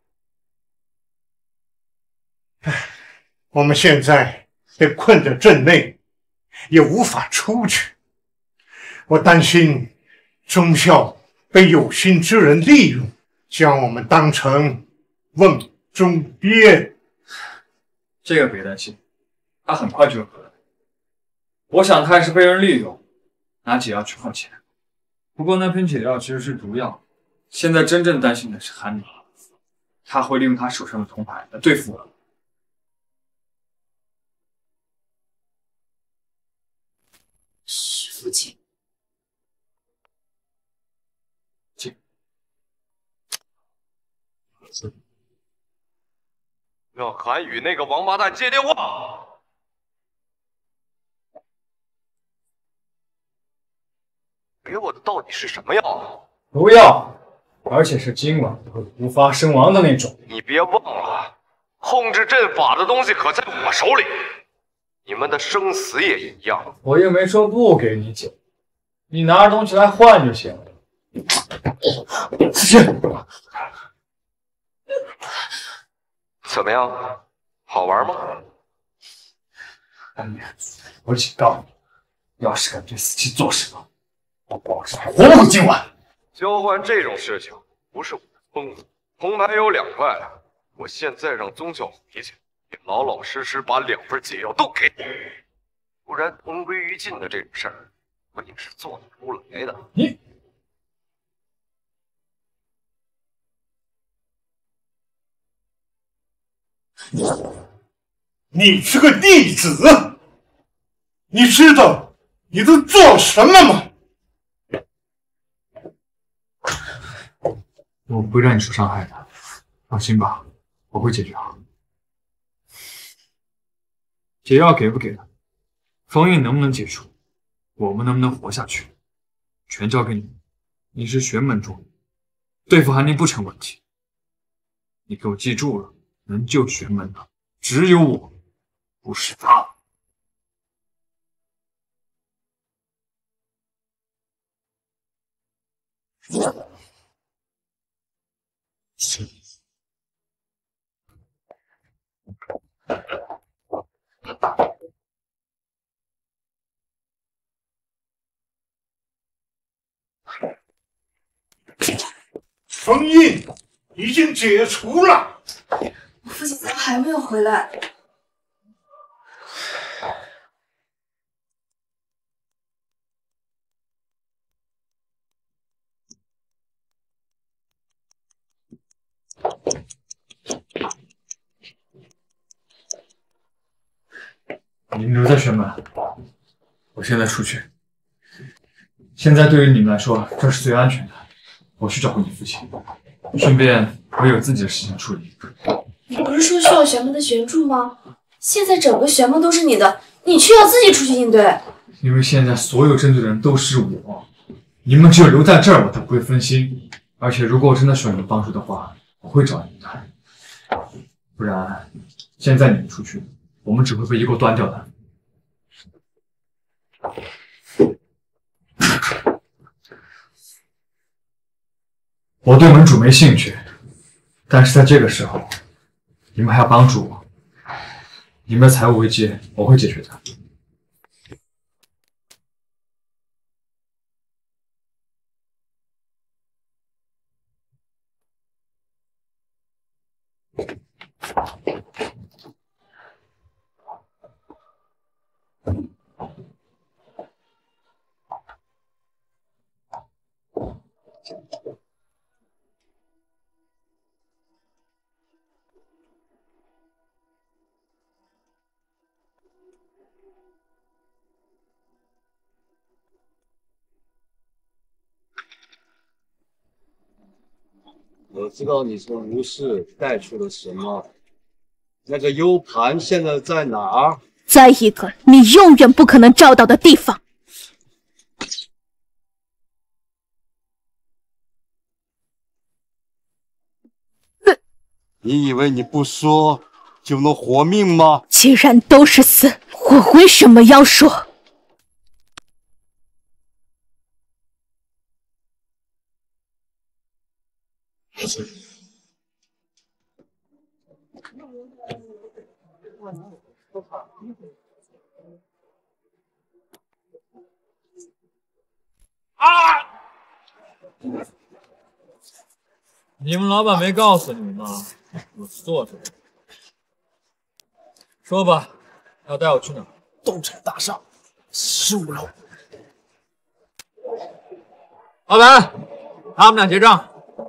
我们现在被困在镇内，也无法出去。我担心忠孝被有心之人利用，将我们当成瓮中鳖。 这个别担心，他很快就会回来。我想他也是被人利用，拿解药去换钱。不过那瓶解药其实是毒药，现在真正担心的是韩宁，他会利用他手上的铜牌来对付我。 是父亲。 让韩宇那个王八蛋接电话。给我的到底是什么药？ 毒药，而且是今晚会突发身亡的那种。 你别忘了，控制阵法的东西可在我手里，你们的生死也一样。 我又没说不给你解，你拿着东西来换就行了。 怎么样，好玩吗？ 安眠，我警告你，要是敢对死期做什么，我保证活不过今晚。 交换这种事情不是我的风格。铜牌有2块，我现在让宗教回去，也老老实实把2份解药都给你，不然同归于尽的这种事儿，我也是做得出来的。 你是个弟子，你知道你都做了什么吗？ 我不会让你受伤害的，放心吧，我会解决好。解药给不给了，封印能不能解除，我们能不能活下去，全交给你。你是玄门中人，对付韩宁不成问题。你给我记住了，能救玄门的只有我，不是他。 封印已经解除了。 我父亲怎么还没有回来？ 你们留在玄门，我现在出去。现在对于你们来说，这是最安全的。我去找回你父亲，顺便我有自己的事情处理。 你不是说需要玄门的援助吗？现在整个玄门都是你的，你却要自己出去应对。 因为现在所有针对的人都是我，你们只有留在这儿，我才不会分心。而且如果我真的需要你们帮助的话，我会找你们的。不然，现在你们出去，我们只会被一锅端掉的。我对门主没兴趣，但是在这个时候，你们还要帮助我。你们的财务危机我会解决的。 我知道你从吴氏带去了什么。那个 U 盘现在在哪儿？ 在一个你永远不可能找到的地方。 你以为你不说就能活命吗？ 既然都是死，我为什么要说？ 你们老板没告诉你们吗？我是作者。说吧，要带我去哪儿？ 东城大厦15楼。 老板，他们俩结账。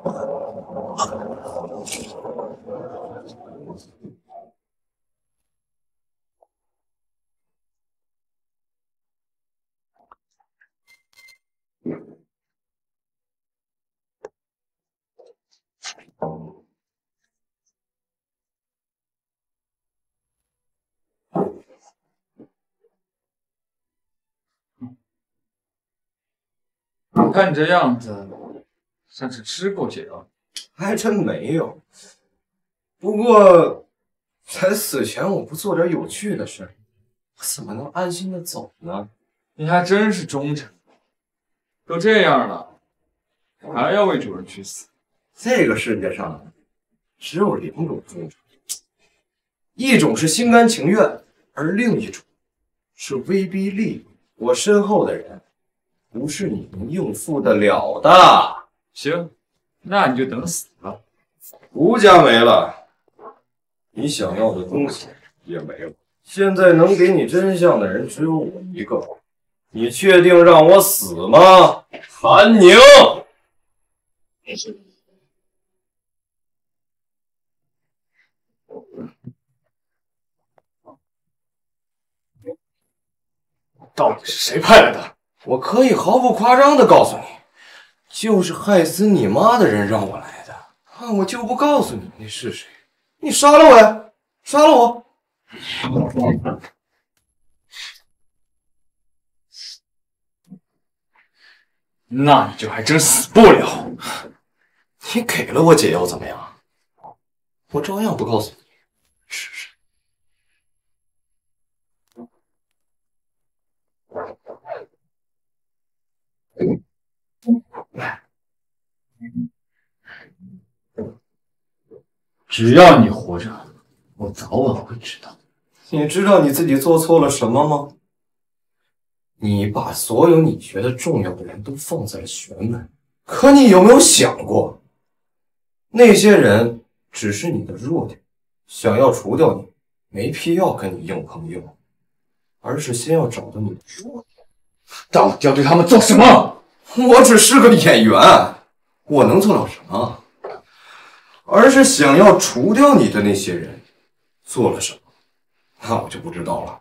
看你这样子，像是吃过解药。 还真没有。不过，在死前我不做点有趣的事，我怎么能安心的走呢？ 你还真是忠诚。都这样了，还要为主人去死？ 这个世界上只有2种忠诚，一种是心甘情愿，而另一种是威逼利诱。我身后的人，不是你能应付得了的。 行，那你就等死吧。 吴家没了，你想要的东西也没了。现在能给你真相的人只有我一个。你确定让我死吗，韩宁？ 到底是谁派来的？ 我可以毫不夸张的告诉你，就是害死你妈的人让我来的。我就不告诉你是谁，你杀了我呀！杀了我！ 那你就还真死不了。 你给了我解药怎么样？我照样不告诉你是谁。 只要你活着，我早晚会知道。 你知道你自己做错了什么吗？你把所有你觉得重要的人都放在了玄门，可你有没有想过，那些人只是你的弱点，想要除掉你，没必要跟你硬碰硬，而是先要找到你的弱点。 到底要对他们做什么？ 我只是个演员，我能做了什么？而是想要除掉你的那些人做了什么，那我就不知道了。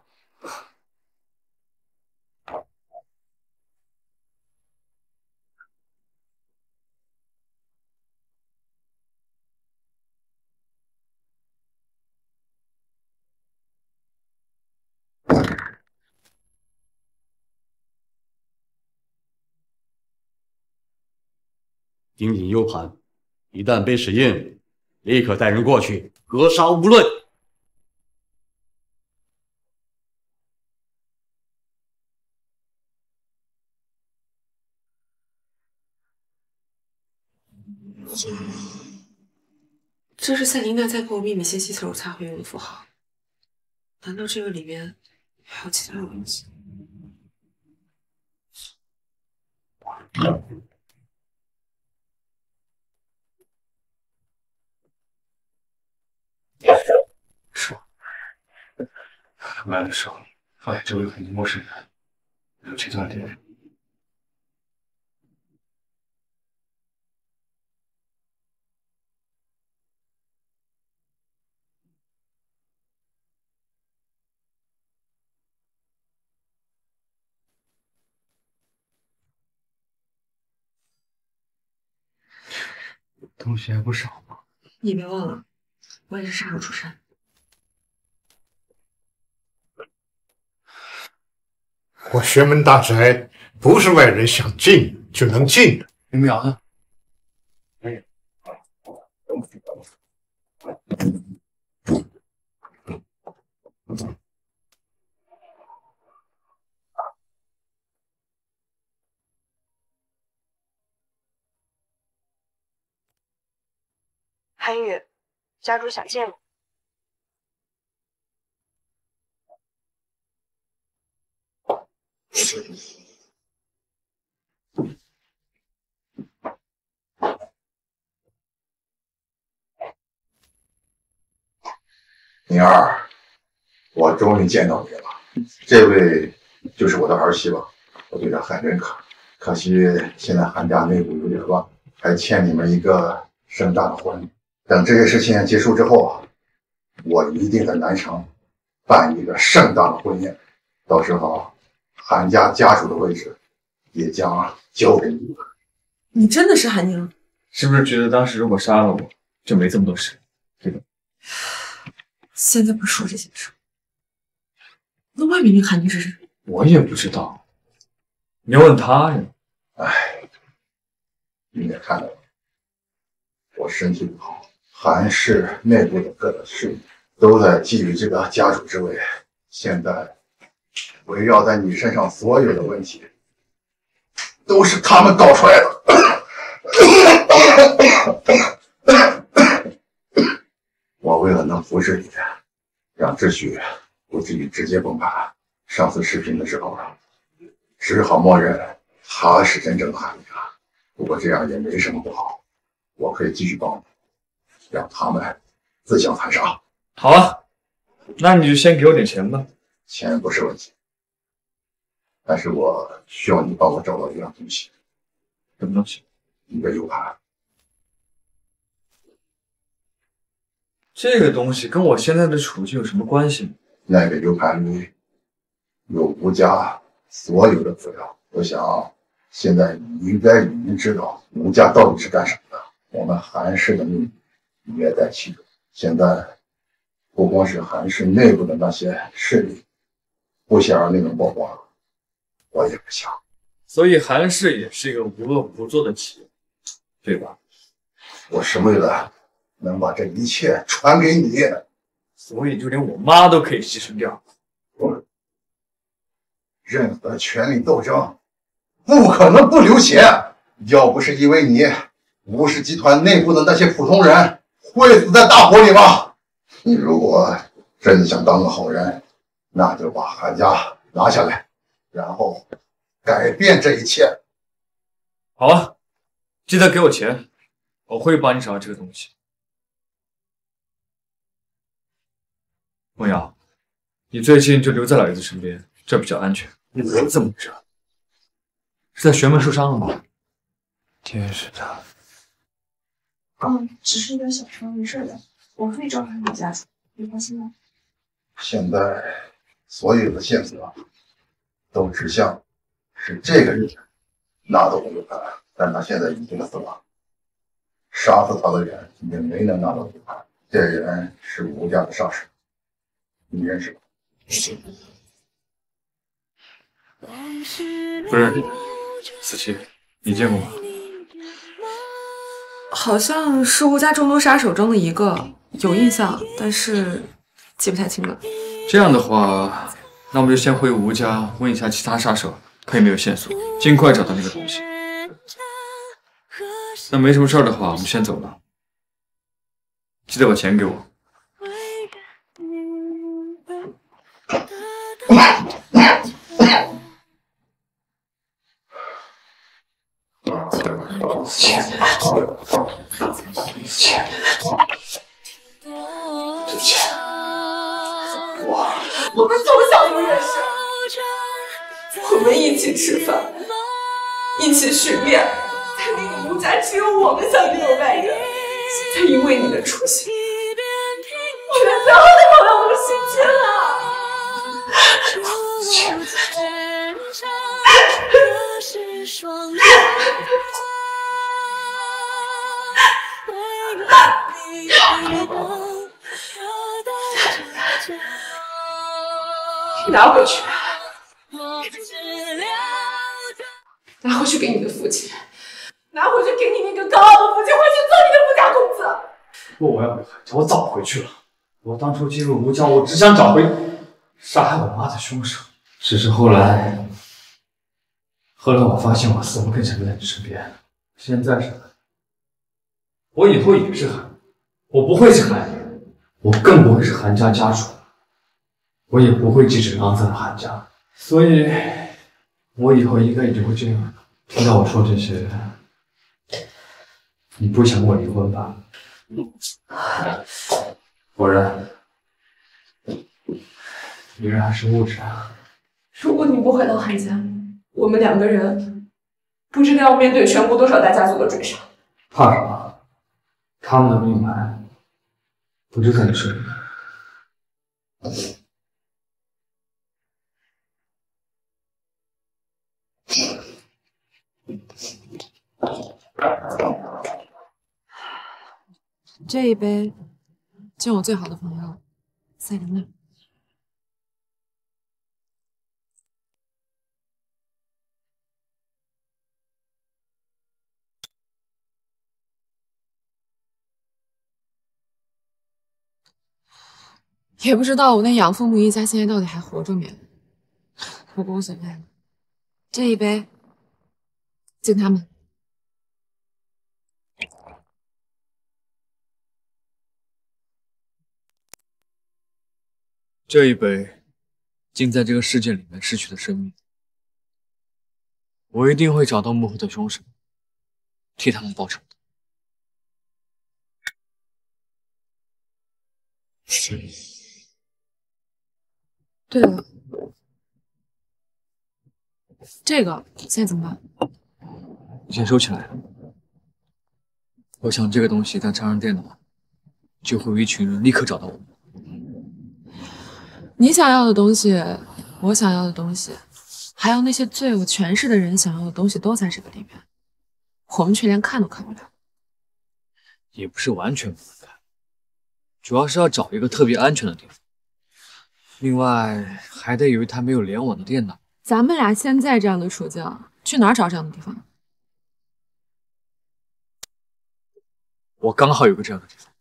盯紧 U 盘，一旦被使用，立刻带人过去，格杀勿论。 这是赛琳娜在给我秘密信息的时候才会用的符号。难道这个里面还有其他东西？ 是我。来的时候发现周围有很多陌生人，有这段电。 东西还不少吗？ 你别忘了，我也是杀手出身。 我玄门大宅不是外人想进就能进的。 明苗呢？ 韩宇，家主想见你。 宁儿，我终于见到你了。这位就是我的儿媳妇，我对她很认可。可惜现在韩家内部有点乱，还欠你们一个盛大的婚礼。等这些事情结束之后，我一定在南城办一个盛大的婚宴，到时候韩家家主的位置也将交给你。 你真的是韩宁？ 是不是觉得当时如果杀了我，就没这么多事？对吧？ 现在不说这些事，那外面那个韩宁是谁？ 我也不知道，你要问他呀。 哎，你也看到了，我身体不好，韩氏内部的各个势力都在觊觎这个家主之位。现在围绕在你身上所有的问题，都是他们搞出来的。我为了能扶持你，让秩序不至于直接崩盘，上次视频的时候，只好默认他是真正的韩宁。不过这样也没什么不好，我可以继续帮你，让他们自相残杀。 好啊，那你就先给我点钱吧。 钱不是问题，但是我需要你帮我找到一样东西。 什么东西？ 一个 U 盘。 这个东西跟我现在的处境有什么关系吗？ 那个 U 盘里有吴家所有的资料，我想现在你应该已经知道吴家到底是干什么的。我们韩氏的秘密也在其中。现在不光是韩氏内部的那些势力不想让内容曝光，我也不想。 所以韩氏也是一个无恶不作的企业，对吧？ 我是为了能把这一切传给你， 所以就连我妈都可以牺牲掉。 任何权力斗争不可能不流血，要不是因为你，吴氏集团内部的那些普通人会死在大火里吗？你如果真的想当个好人，那就把韩家拿下来，然后改变这一切。 好啊，记得给我钱，我会帮你找到这个东西。梦瑶，你最近就留在老爷子身边，这比较安全。你怎么回事？是在玄门受伤了吗？真是的。 只是一点小伤，没事的，我会照看你家主，你放心吧。 现在所有的线索都指向是这个人拿走了 U 盘，但他现在已经死了，杀死他的人也没能拿到 U 盘。这人是吴家的上士，你认识吗？ 不认识。思琪，你见过吗？ 好像是吴家众多杀手中的一个，有印象，但是记不太清了。 这样的话，那我们就先回吴家问一下其他杀手，看有没有线索，尽快找到那个东西。那没什么事儿的话，我们先走了。记得把钱给我。 我们从小就认识，我们一起吃饭，一起训练，在那个吴家只有我们三个外人。现在因为你的出现，我连最后的朋友都失去了。 拿回去，拿回去给你的父亲，拿回去给你那个高傲的父亲，回去做你的富家公子。 不，我要回韩家，我早回去了。我当初进入吴家，我只想找回杀害我妈的凶手。只是后来我发现我似乎更想留在你身边。现在是我以后也是韩，我不会是韩爷，我更不会是韩家家主，我也不会继承肮脏的韩家。所以，我以后应该也就会这样。听到我说这些，你不想跟我离婚吧？果然，女人还是物质啊。 如果你不回到韩家，我们2个人不知道要面对全国多少大家族的追杀。 怕什么？他们的命脉不就在你手里吗？ 这一杯敬我最好的朋友赛琳娜。也不知道我那养父母一家现在到底还活着没？不过无所谓了，这一杯敬他们。 这一杯，敬在这个世界里面逝去的生命。我一定会找到幕后的凶手，替他们报仇的。 对了，这个现在怎么办？ 你先收起来。我想这个东西一旦插上电脑，就会有一群人立刻找到我们。 你想要的东西，我想要的东西，还有那些最有权势的人想要的东西，都在这个里面，我们却连看都看不了。 也不是完全不能看，主要是要找一个特别安全的地方。另外，还得有一台没有联网的电脑。 咱们俩现在这样的处境，去哪儿找这样的地方？ 我刚好有个这样的地方。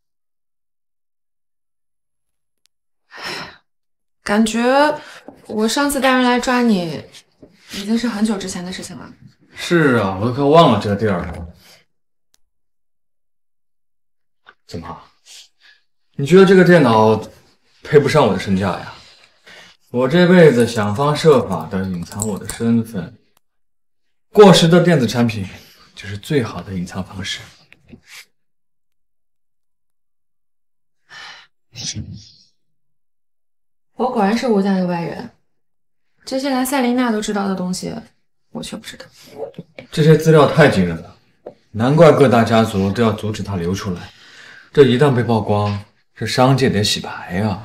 感觉我上次带人来抓你，已经是很久之前的事情了。 是啊，我都快忘了这个地儿了。怎么？你觉得这个电脑配不上我的身价呀？我这辈子想方设法的隐藏我的身份，过时的电子产品就是最好的隐藏方式。 我果然是吴家的外人，这些连赛琳娜都知道的东西，我却不知道。 这些资料太惊人了，难怪各大家族都要阻止它流出来。这一旦被曝光，这商界得洗牌呀！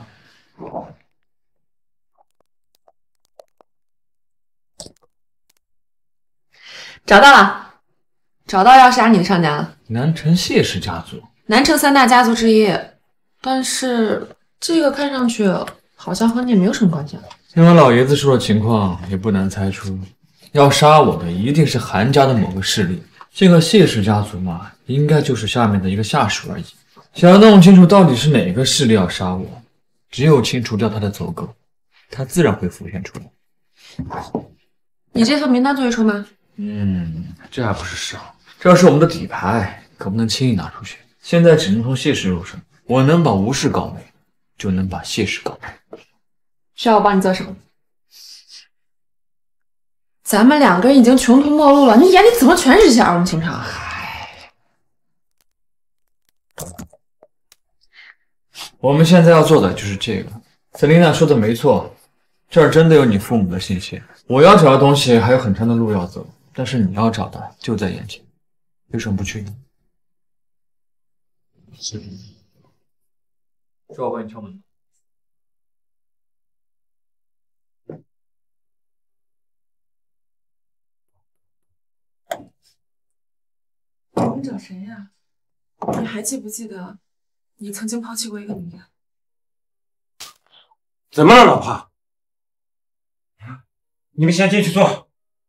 找到了，找到要杀你的商家了。 南城谢氏家族， 南城3大家族之一，但是这个看上去好像和你也没有什么关系啊。 听完老爷子说的情况，也不难猜出，要杀我的一定是韩家的某个势力。这个谢氏家族嘛，应该就是下面的一个下属而已。想要弄清楚到底是哪个势力要杀我，只有清除掉他的走狗，他自然会浮现出来。 你这份名单做得出吗？ 这还不是少，这是我们的底牌，可不能轻易拿出去。现在只能从谢氏入手，我能把吴氏搞没，就能把谢氏搞没。 需要我帮你做什么？咱们2个人已经穷途末路了，你眼里怎么全是这些儿女情长？ 我们现在要做的就是这个。瑟琳娜说的没错，这儿真的有你父母的信息。我要找的东西还有很长的路要走，但是你要找的就在眼前，有什么不去呢？是我帮你敲门。 你找谁呀？ 你还记不记得你曾经抛弃过一个女人？ 怎么了，老婆？你们先进去坐。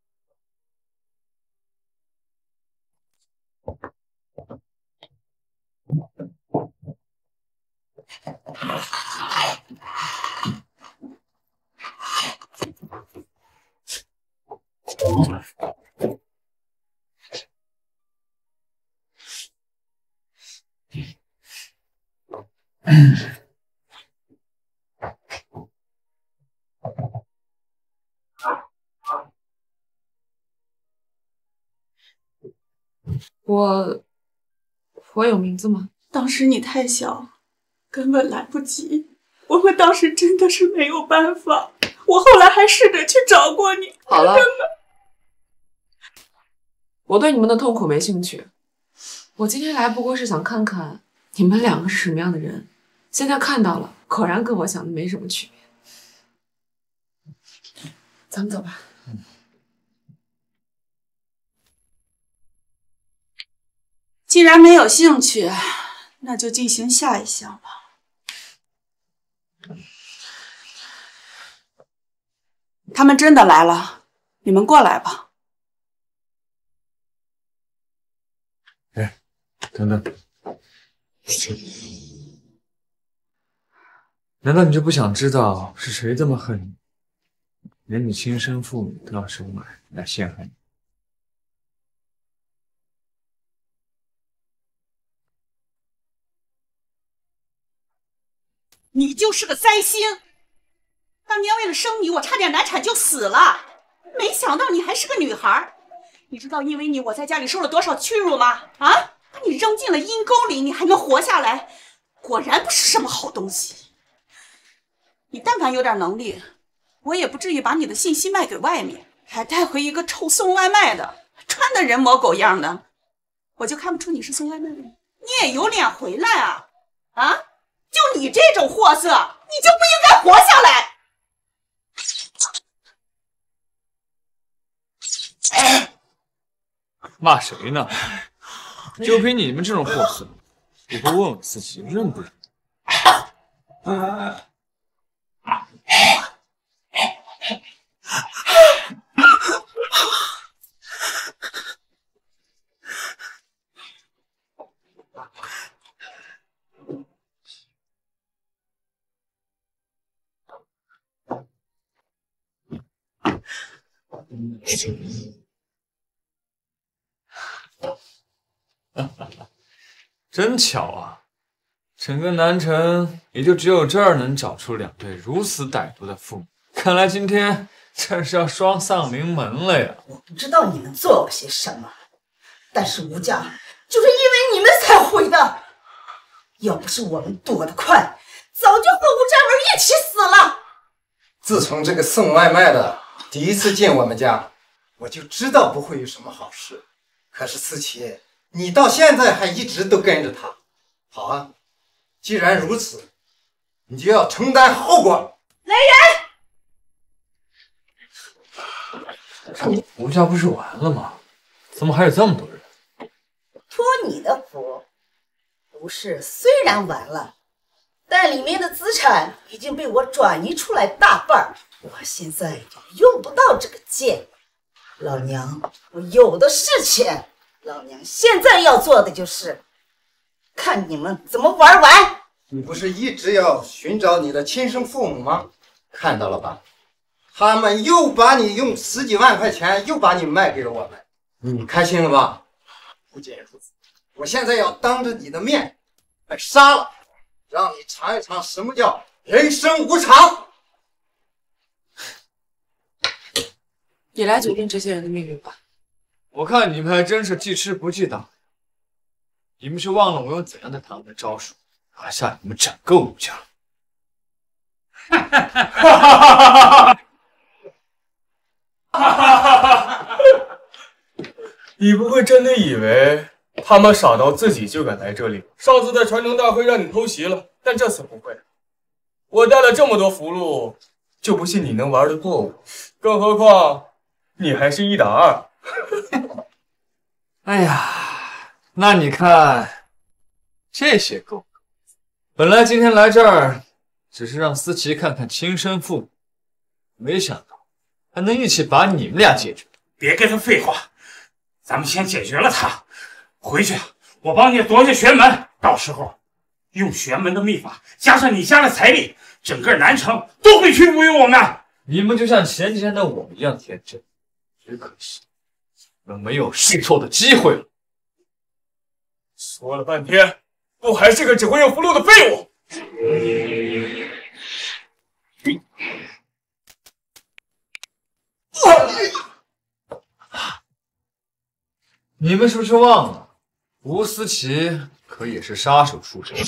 我有名字吗？ 当时你太小，根本来不及。我们当时真的是没有办法。我后来还试着去找过你。 好了，我对你们的痛苦没兴趣。我今天来不过是想看看你们两个是什么样的人。现在看到了，果然跟我想的没什么区别。咱们走吧。 既然没有兴趣，那就进行下一项吧。他们真的来了，你们过来吧。 哎，等等，难道你就不想知道是谁这么恨你，连你亲生父母都要收买来陷害你？ 你就是个灾星！当年为了生你，我差点难产就死了，没想到你还是个女孩。你知道因为你我在家里受了多少屈辱吗？啊，把你扔进了阴沟里，你还能活下来，果然不是什么好东西。你但凡有点能力，我也不至于把你的信息卖给外面，还带回一个臭送外卖的，穿的人模狗样的，我就看不出你是送外卖的。你也有脸回来啊？啊？就你这种货色，你就不应该活下来！ 骂谁呢？就凭你们这种货色，我不问问自己认不认？真巧啊！整个南城也就只有这儿能找出两对如此歹毒的父母，看来今天真是要双丧临门了呀！ 我不知道你们做了些什么，但是吴家就是因为你们才毁的。要不是我们躲得快，早就和吴占文一起死了。 自从这个送外卖的第一次进我们家，我就知道不会有什么好事。可是思琪，你到现在还一直都跟着他。好啊，既然如此，你就要承担后果。 来人！吴家不是完了吗？怎么还有这么多人？ 托你的福，吴氏虽然完了，但里面的资产已经被我转移出来大半，我现在用不到这个剑。老娘，我有的是钱，老娘现在要做的就是看你们怎么玩完。 你不是一直要寻找你的亲生父母吗？看到了吧，他们又把你用10几万块钱又把你卖给了我们，你开心了吧？不仅如此，我现在要当着你的面把杀了，让你尝一尝什么叫人生无常。 你来决定这些人的命运吧。 我看你们还真是记吃不记打。你们是忘了我用怎样的唐门招数拿下你们整个吴家？ 你不会真的以为他们傻到自己就敢来这里？上次在传承大会让你偷袭了，但这次不会。我带了这么多符箓，就不信你能玩得过我。更何况你还是1打2。 哎呀，那你看， 这些够不够？本来今天来这儿只是让思琪看看亲生父母，没想到还能一起把你们俩解决。 别跟他废话，咱们先解决了他。回去我帮你夺下玄门，到时候用玄门的秘法加上你家的财力，整个南城都会屈服于我们。 你们就像前几天的我一样天真，只可惜你们没有试错的机会了。 说了半天，不还是个只会用符箓的废物？ 你们是不是忘了，吴思琪可也是杀手出身？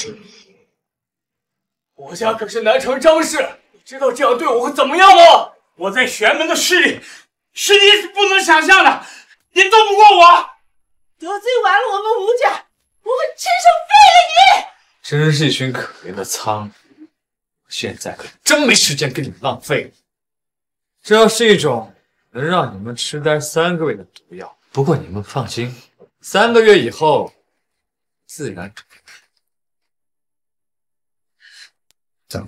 我家可是南城张氏，你知道这样对我会怎么样吗？ 我在玄门的势力是你不能想象的，你斗不过我。 得罪完了我们吴家，我会亲手废了你！ 真是一群可怜的苍蝇，现在可真没时间跟你们浪费了。这是一种能让你们痴呆3个月的毒药。不过你们放心，3个月以后自然准备。走。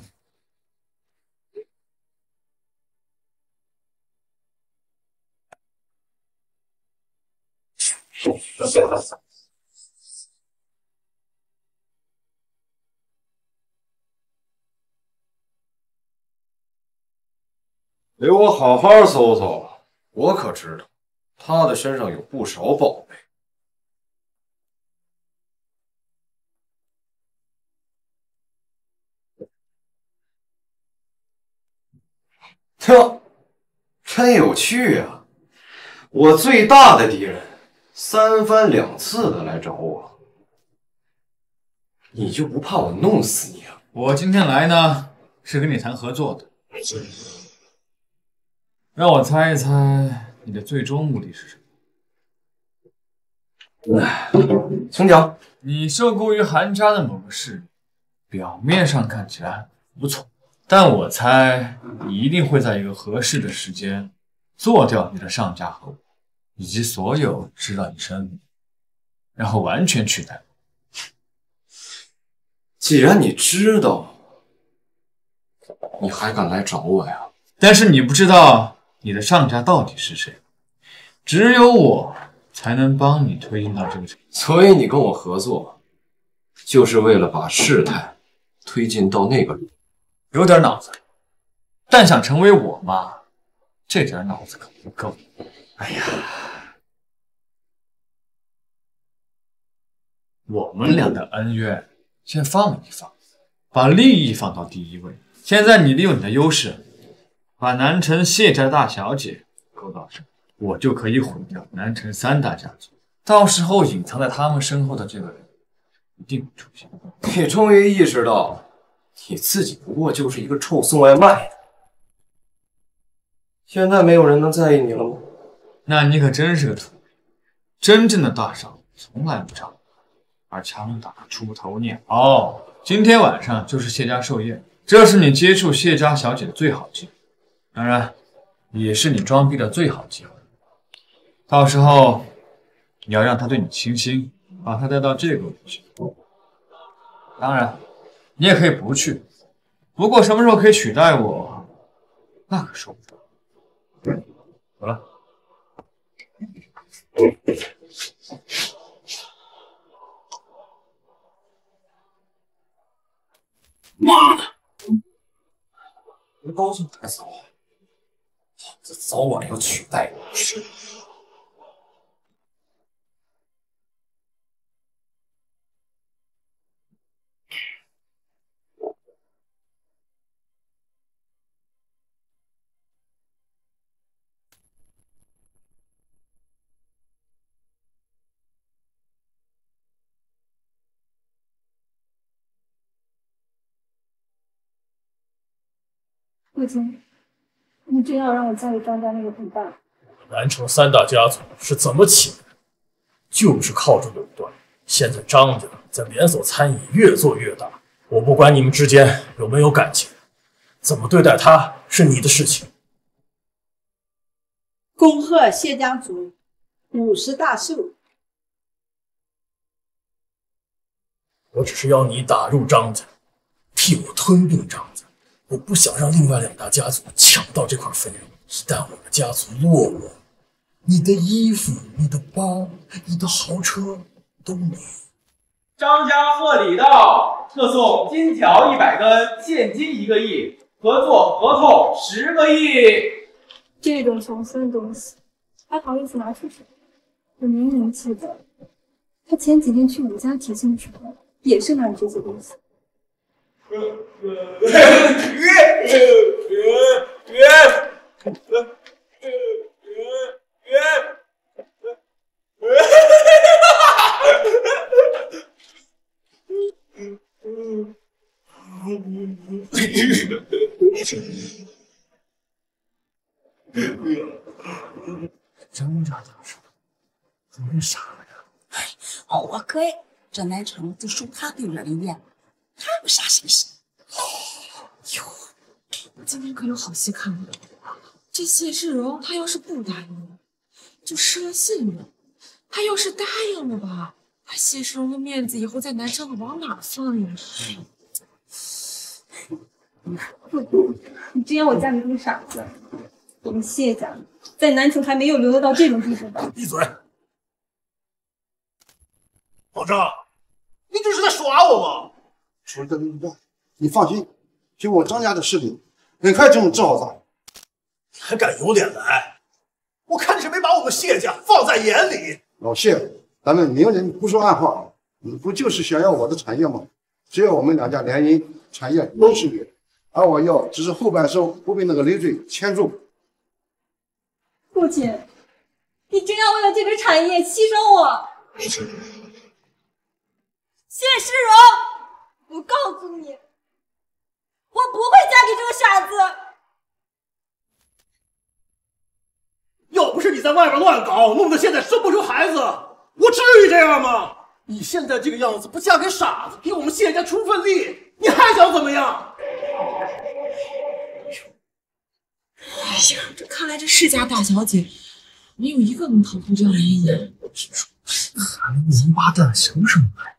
给我好好搜搜，我可知道他的身上有不少宝贝。真有趣啊！我最大的敌人3番2次的来找我，你就不怕我弄死你啊？ 我今天来呢，是跟你谈合作的。让我猜一猜，你的最终目的是什么？ 请讲。 你受雇于韩家的某个势力，表面上看起来不错，但我猜你一定会在一个合适的时间做掉你的上家和我，以及所有知道你身份，然后完全取代我。 既然你知道，你还敢来找我呀？ 但是你不知道你的上家到底是谁，只有我才能帮你推进到这个程度。 所以你跟我合作，就是为了把事态推进到那个路。 有点脑子，但想成为我妈，这点脑子可不够。哎呀，我们俩的恩怨先放一放，把利益放到第一位。现在你利用你的优势，把南城谢家大小姐勾到这，我就可以毁掉南城3大家族。到时候隐藏在他们身后的这个人一定会出现。 你终于意识到，你自己不过就是一个臭送外卖的。现在没有人能在意你了吗？ 那你可真是个土，真正的大少从来不长，而强打出头鸟。今天晚上就是谢家寿宴，这是你接触谢家小姐的最好机会，当然也是你装逼的最好机会。到时候你要让她对你倾心，把她带到这个屋去。当然你也可以不去，不过什么时候可以取代我，那可说不准。走了。 妈的！别高兴太早，老子早晚要取代你。 父亲，你真要让我嫁给张家那个笨蛋？ 南城3大家族是怎么起来的？就是靠着垄断。现在张家在连锁餐饮越做越大，我不管你们之间有没有感情，怎么对待他是你的事情。 恭贺谢家族50大寿！ 我只是要你打入张家，替我吞并张家。我不想让另外2大家族抢到这块肥肉。一旦我们家族落伍，你的衣服、你的包、你的豪车都没有。 张家贺礼到，特送金条100根，现金1个亿，合作合同10个亿。 这种穷酸的东西，还好意思拿出手？我明明记得，他前几天去武家提亲的时候，也是拿着这些东西。 张家大事，怎么傻了呀？ 活该，这南城就属他对了人家，还有啥信心？ 哟，今天可有好戏看了。这谢世荣他要是不答应，就失了信任；他要是答应了吧，他谢世荣的面子以后在南城可往哪放呀？ 你真要我嫁给这个傻子？我们谢家在南城还没有流落到这种地步吧？ 闭嘴！ 老张，你这是在耍我吗？ 楚德林，你放心，就我张家的势力，很快就能治好他。 你还敢有脸来？我看你是没把我们谢家放在眼里。 老谢，咱们明人不说暗话，你不就是想要我的产业吗？只要我们2家联姻，产业都是你的，而我要只是后半生不被那个累赘牵住。 父亲，你真要为了这笔产业牺牲我？谢世荣，我告诉你，我不会嫁给这个傻子。 要不是你在外边乱搞，弄得现在生不出孩子，我至于这样吗？你现在这个样子，不嫁给傻子，给我们谢家出份力，你还想怎么样？ 哎呀，这看来这世家大小姐没有一个能逃出这样的阴影。 喊个王八蛋想什么来？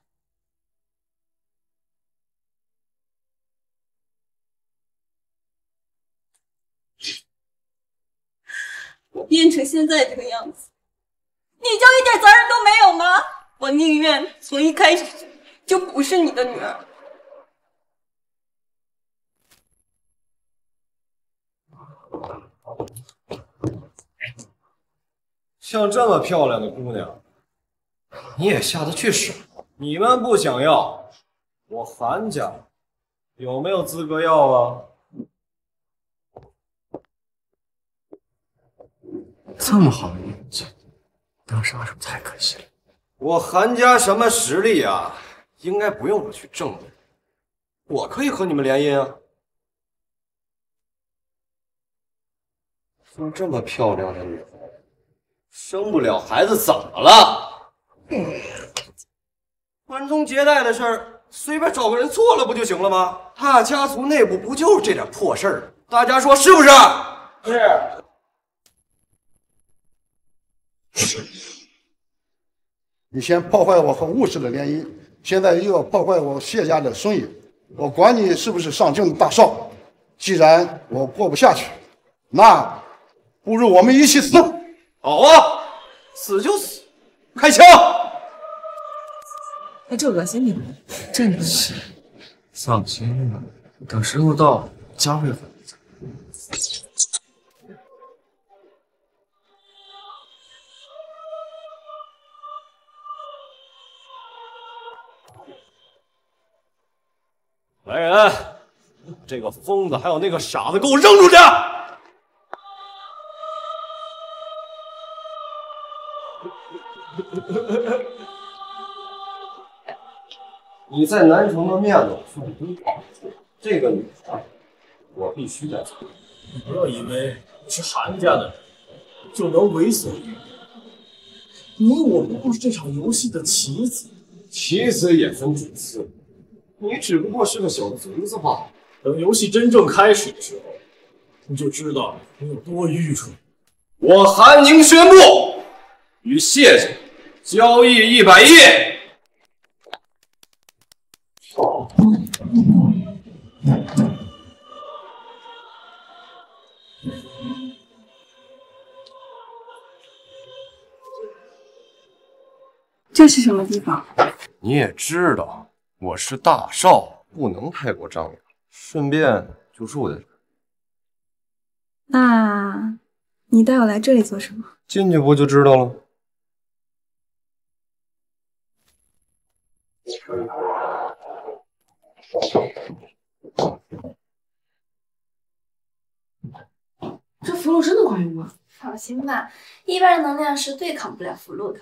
我变成现在这个样子，你就一点责任都没有吗？我宁愿从一开始就不是你的女儿。 像这么漂亮的姑娘，你也下得去手？你们不想要，我韩家有没有资格要啊？ 这么好的运气，当杀手太可惜了。 我韩家什么实力啊？应该不用我去证明，我可以和你们联姻啊。像这么漂亮的女孩，生不了孩子怎么了？传宗接代的事儿，随便找个人做了不就行了吗？大家族内部不就是这点破事儿？大家说是不是？ 是。你先破坏我和务实的联姻，现在又要破坏我谢家的生意，我管你是不是上京的大少。既然我过不下去，那不如我们一起死。 好啊，死就死，开枪！ 哎，这恶心你们，真的是。 放心吧，等时候到，将会还在。 来人，这个疯子还有那个傻子，给我扔出去！你在南城的面子算真薄，这个女孩我必须带走。 你不要以为你是韩家的人就能为所欲为，你我不过是这场游戏的棋子。 棋子也分主次，你只不过是个小卒子罢了。 等游戏真正开始的时候，你就知道你有多愚蠢。 我韩宁宣布，与谢家交易100亿。 这是什么地方？ 你也知道，我是大少，不能太过张扬，顺便就住在这儿。 那你带我来这里做什么？ 进去不就知道了？ 这符箓真的管用吗？ 放心吧，一般的能量是对抗不了符箓的。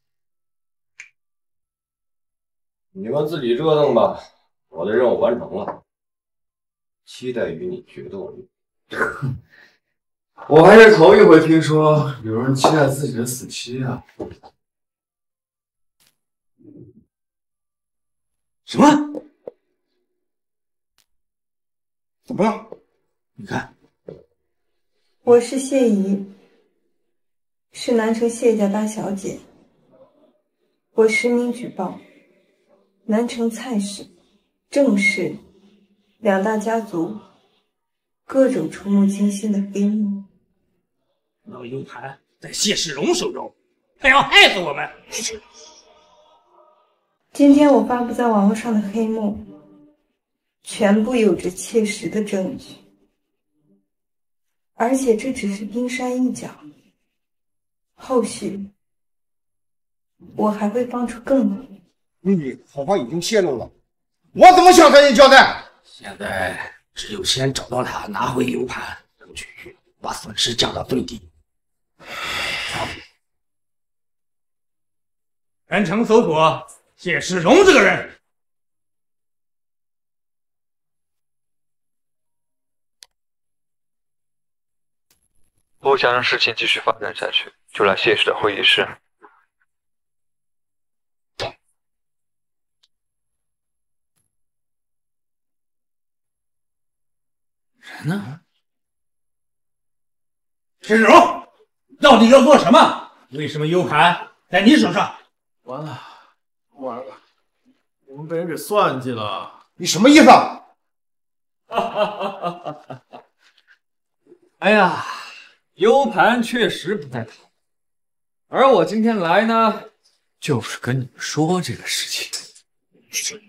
你们自己折腾吧，我的任务完成了，期待与你决斗。 我还是头一回听说有人期待自己的死期啊！ 什么？怎么了？你看， 我是谢姨，是南城谢家大小姐。我实名举报，南城蔡氏、郑氏两大家族各种触目惊心的黑幕。 那个 U 盘在谢世荣手中，他要害死我们。 今天我发布在网络上的黑幕，全部有着切实的证据，而且这只是冰山一角，后续我还会放出更多。 秘密恐怕已经泄露了，我怎么向他人交代？ 现在只有先找到他，拿回 U 盘，争取把损失降到最低。全城搜索谢世荣这个人。 不想让事情继续发展下去，就来谢氏的会议室。 人呢？谢世荣，到底要做什么？为什么 U 盘在你手上？ 完了，完了，我们被人给算计了。 你什么意思？ 哎呀，U 盘确实不在他，而我今天来呢，就是跟你们说这个事情。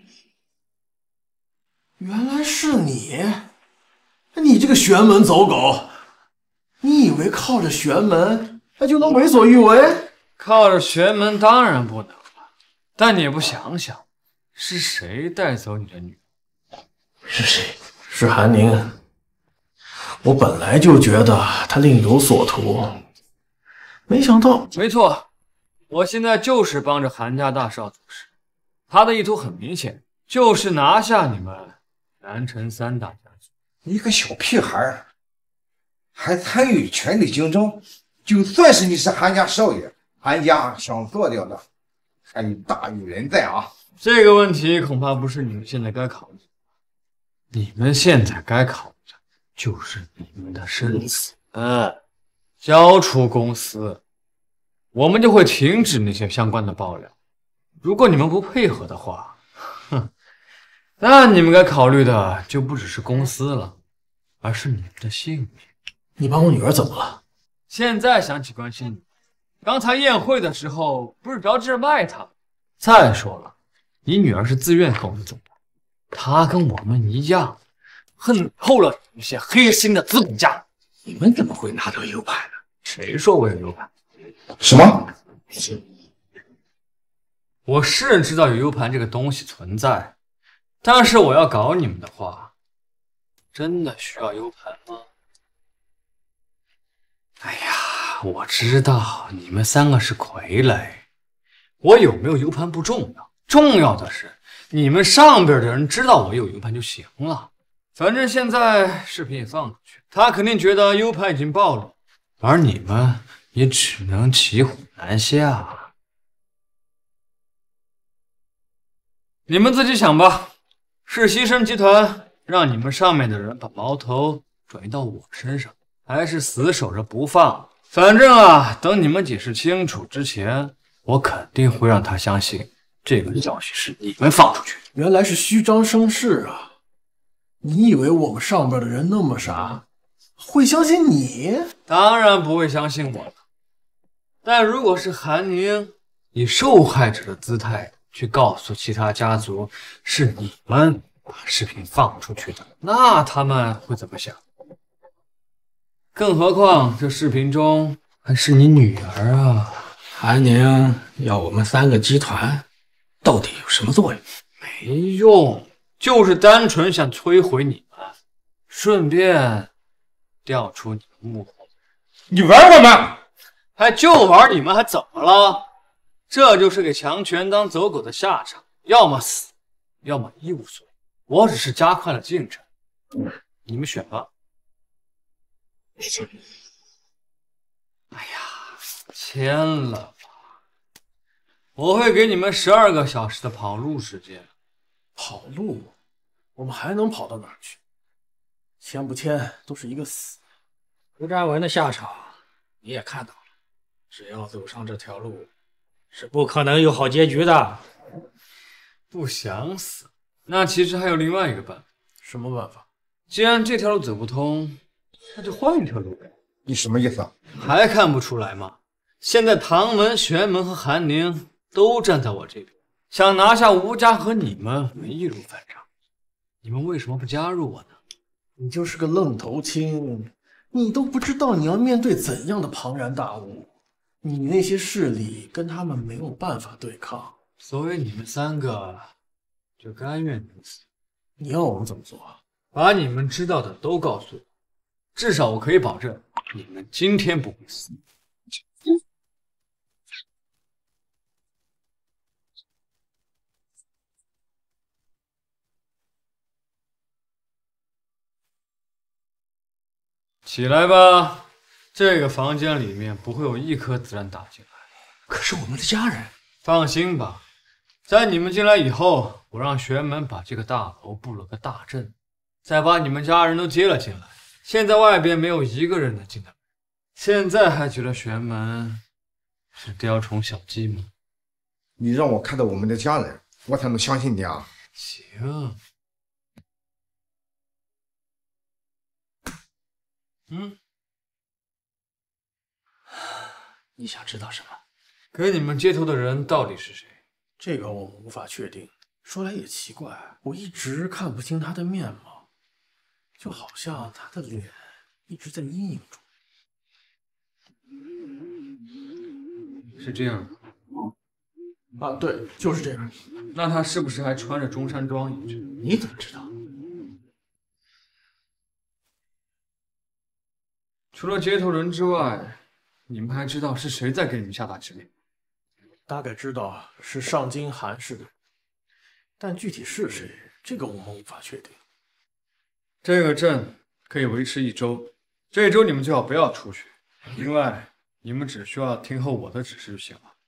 原来是你，你这个玄门走狗，你以为靠着玄门那就能为所欲为？ 靠着玄门当然不能了，但你不想想，是谁带走你的女儿？ 是谁？是韩宁。我本来就觉得他另有所图，没想到…… 没错，我现在就是帮着韩家大少做事，他的意图很明显，就是拿下你们南城三大家族。 你个小屁孩，还参与权力竞争？就算是你是韩家少爷，韩家想做掉的，还有大有人在啊！ 这个问题恐怕不是你们现在该考虑的，你们现在该考虑的就是你们的生死。交出公司，我们就会停止那些相关的爆料。如果你们不配合的话，那你们该考虑的就不只是公司了，而是你们的性命。 你帮我女儿怎么了？ 现在想起关心你，刚才宴会的时候不是着急着卖她？再说了，你女儿是自愿跟我们走的，她跟我们一样，恨透了那些黑心的资本家。 你们怎么会拿到 U 盘呢？ 谁说我有 U 盘？ 什么？ 我是知道有 U 盘这个东西存在，但是我要搞你们的话，真的需要 U 盘吗？哎呀，我知道你们三个是傀儡，我有没有 U 盘不重要，重要的是你们上边的人知道我有 U 盘就行了。反正现在视频也放出去，他肯定觉得 U 盘已经暴露，而你们也只能骑虎难下。你们自己想吧，是牺牲集团让你们上面的人把矛头转移到我身上，还是死守着不放？反正啊，等你们解释清楚之前，我肯定会让他相信这个消息是你们放出去的。 原来是虚张声势啊！你以为我们上边的人那么傻，会相信你？ 当然不会相信我了。但如果是韩宁以受害者的姿态去告诉其他家族是你们把视频放出去的，那他们会怎么想？更何况这视频中还是你女儿啊！ 韩宁要我们3个集团，到底有什么作用？ 没用，就是单纯想摧毁你们，顺便调出你们幕后。 你玩我们？ 还就玩你们，还怎么了？这就是给强权当走狗的下场，要么死，要么一无所有。我只是加快了进程，你们选吧。哎呀，签了吧！我会给你们12个小时的跑路时间。 跑路？我们还能跑到哪儿去？签不签都是一个死。 胡占文的下场你也看到了，只要走上这条路，是不可能有好结局的。 不想死，那其实还有另外一个办法。 什么办法？ 既然这条路走不通，那就换一条路呗。 你什么意思啊？ 还看不出来吗？现在唐门、玄门和韩宁都站在我这边，想拿下吴家和你们易如反掌。你们为什么不加入我呢？ 你就是个愣头青，你都不知道你要面对怎样的庞然大物，你那些势力跟他们没有办法对抗， 所以你们3个就甘愿如此。 你要我们怎么做啊？ 把你们知道的都告诉我，至少我可以保证你们今天不会死。起来吧，这个房间里面不会有一颗子弹打进来。 可是我们的家人…… 放心吧，在你们进来以后，我让玄门把这个大楼布了个大阵，再把你们家人都接了进来。现在外边没有一个人能进来，现在还觉得玄门是雕虫小技吗？ 你让我看到我们的家人，我才能相信你啊！ 行。 你想知道什么？ 给你们接头的人到底是谁？ 这个我们无法确定。说来也奇怪，我一直看不清他的面貌，就好像他的脸一直在阴影中。 是这样的。啊，对，就是这样。 那他是不是还穿着中山装一直？ 你怎么知道？ 除了接头人之外，你们还知道是谁在给你们下达指令？ 大概知道是上京韩氏的人，但具体是谁，这个我们无法确定。 这个阵可以维持1周，这1周你们最好不要出去。另外，你们只需要听候我的指示就行了。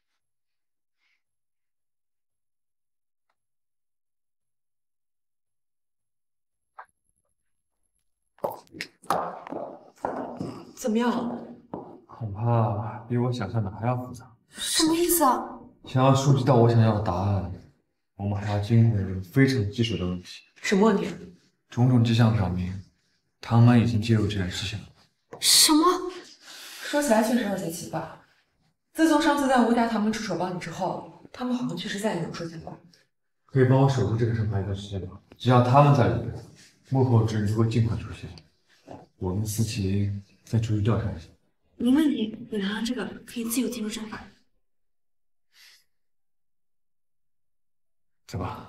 怎么样？ 恐怕比我想象的还要复杂。 什么意思啊？ 想要收集到我想要的答案，我们还要经过一个非常棘手的问题。 什么问题？ 种种迹象表明，唐门已经介入这件事情了。 什么？说起来确实有些奇怪。自从上次在吴家唐门出手帮你之后，他们好像确实再也没有出现过。 可以帮我守住这个惩罚一段时间吗？只要他们在里面，幕后之人就会尽快出现。我跟思琪再出去调查一下。 没问题，有了这个可以自由进入阵法。 走吧。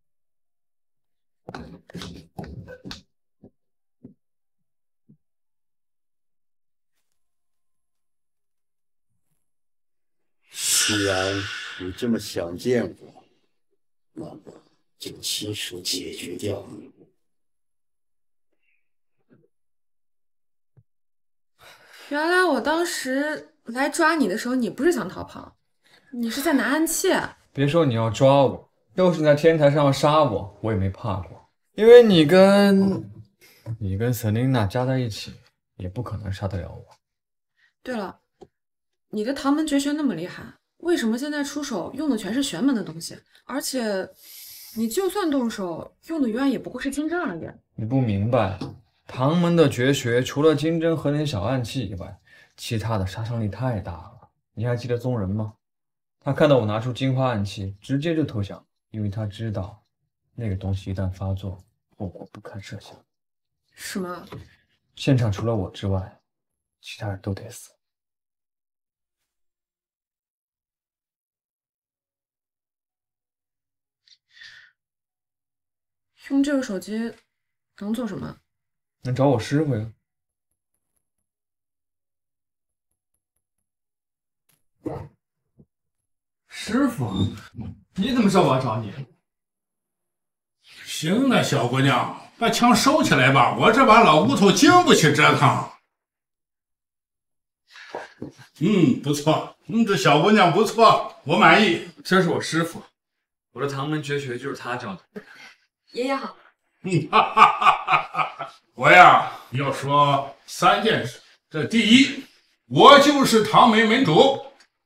既然你这么想见我，那么就亲手解决掉你。 原来我当时来抓你的时候，你不是想逃跑，你是在拿暗器。 别说你要抓我，就是你在天台上要杀我，我也没怕过，因为你跟Selina加在一起，也不可能杀得了我。 对了，你的唐门绝学那么厉害， 为什么现在出手用的全是玄门的东西？而且，你就算动手用的永远也不过是金针而已。 你不明白，唐门的绝学除了金针和点小暗器以外，其他的杀伤力太大了。你还记得宗人吗？他看到我拿出金花暗器，直接就投降，因为他知道那个东西一旦发作，后果不堪设想。 是吗？ 现场除了我之外，其他人都得死。 用这个手机能做什么？ 能找我师傅呀。 师傅，你怎么知道我要找你？行了，小姑娘，把枪收起来吧，我这把老骨头经不起折腾。不错，这小姑娘不错，我满意。 这是我师傅，我的唐门绝学就是他教的。 爷爷好。 我呀，要说3件事。这第一，我就是唐门门主。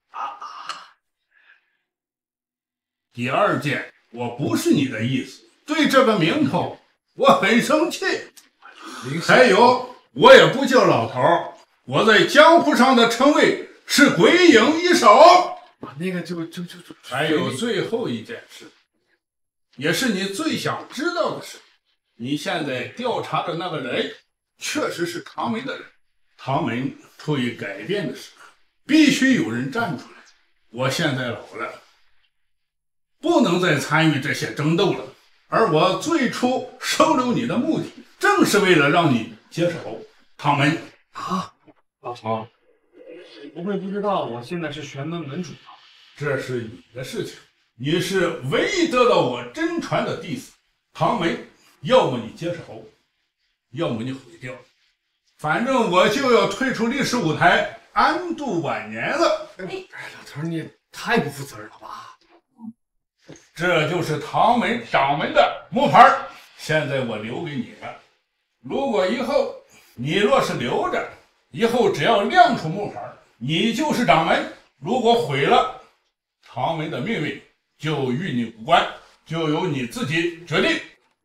第2件，我不是你的意思，对这个名头我很生气。还有，我也不叫老头，我在江湖上的称谓是鬼影一手。 那个就还有最后一件事，也是你最想知道的事。你现在调查的那个人，确实是唐门的人。唐门处于改变的时候，必须有人站出来。我现在老了，不能再参与这些争斗了。而我最初收留你的目的，正是为了让你接手唐门。 老头，你不会不知道我现在是玄门门主吧？ 这是你的事情，你是唯一得到我真传的弟子。唐门，要么你接手，要么你毁掉。反正我就要退出历史舞台，安度晚年了。 老头，你也太不负责任了吧！ 这就是唐门掌门的木牌，现在我留给你了。如果以后你若是留着，以后只要亮出木牌，你就是掌门。如果毁了，唐门的命运就与你无关，就由你自己决定。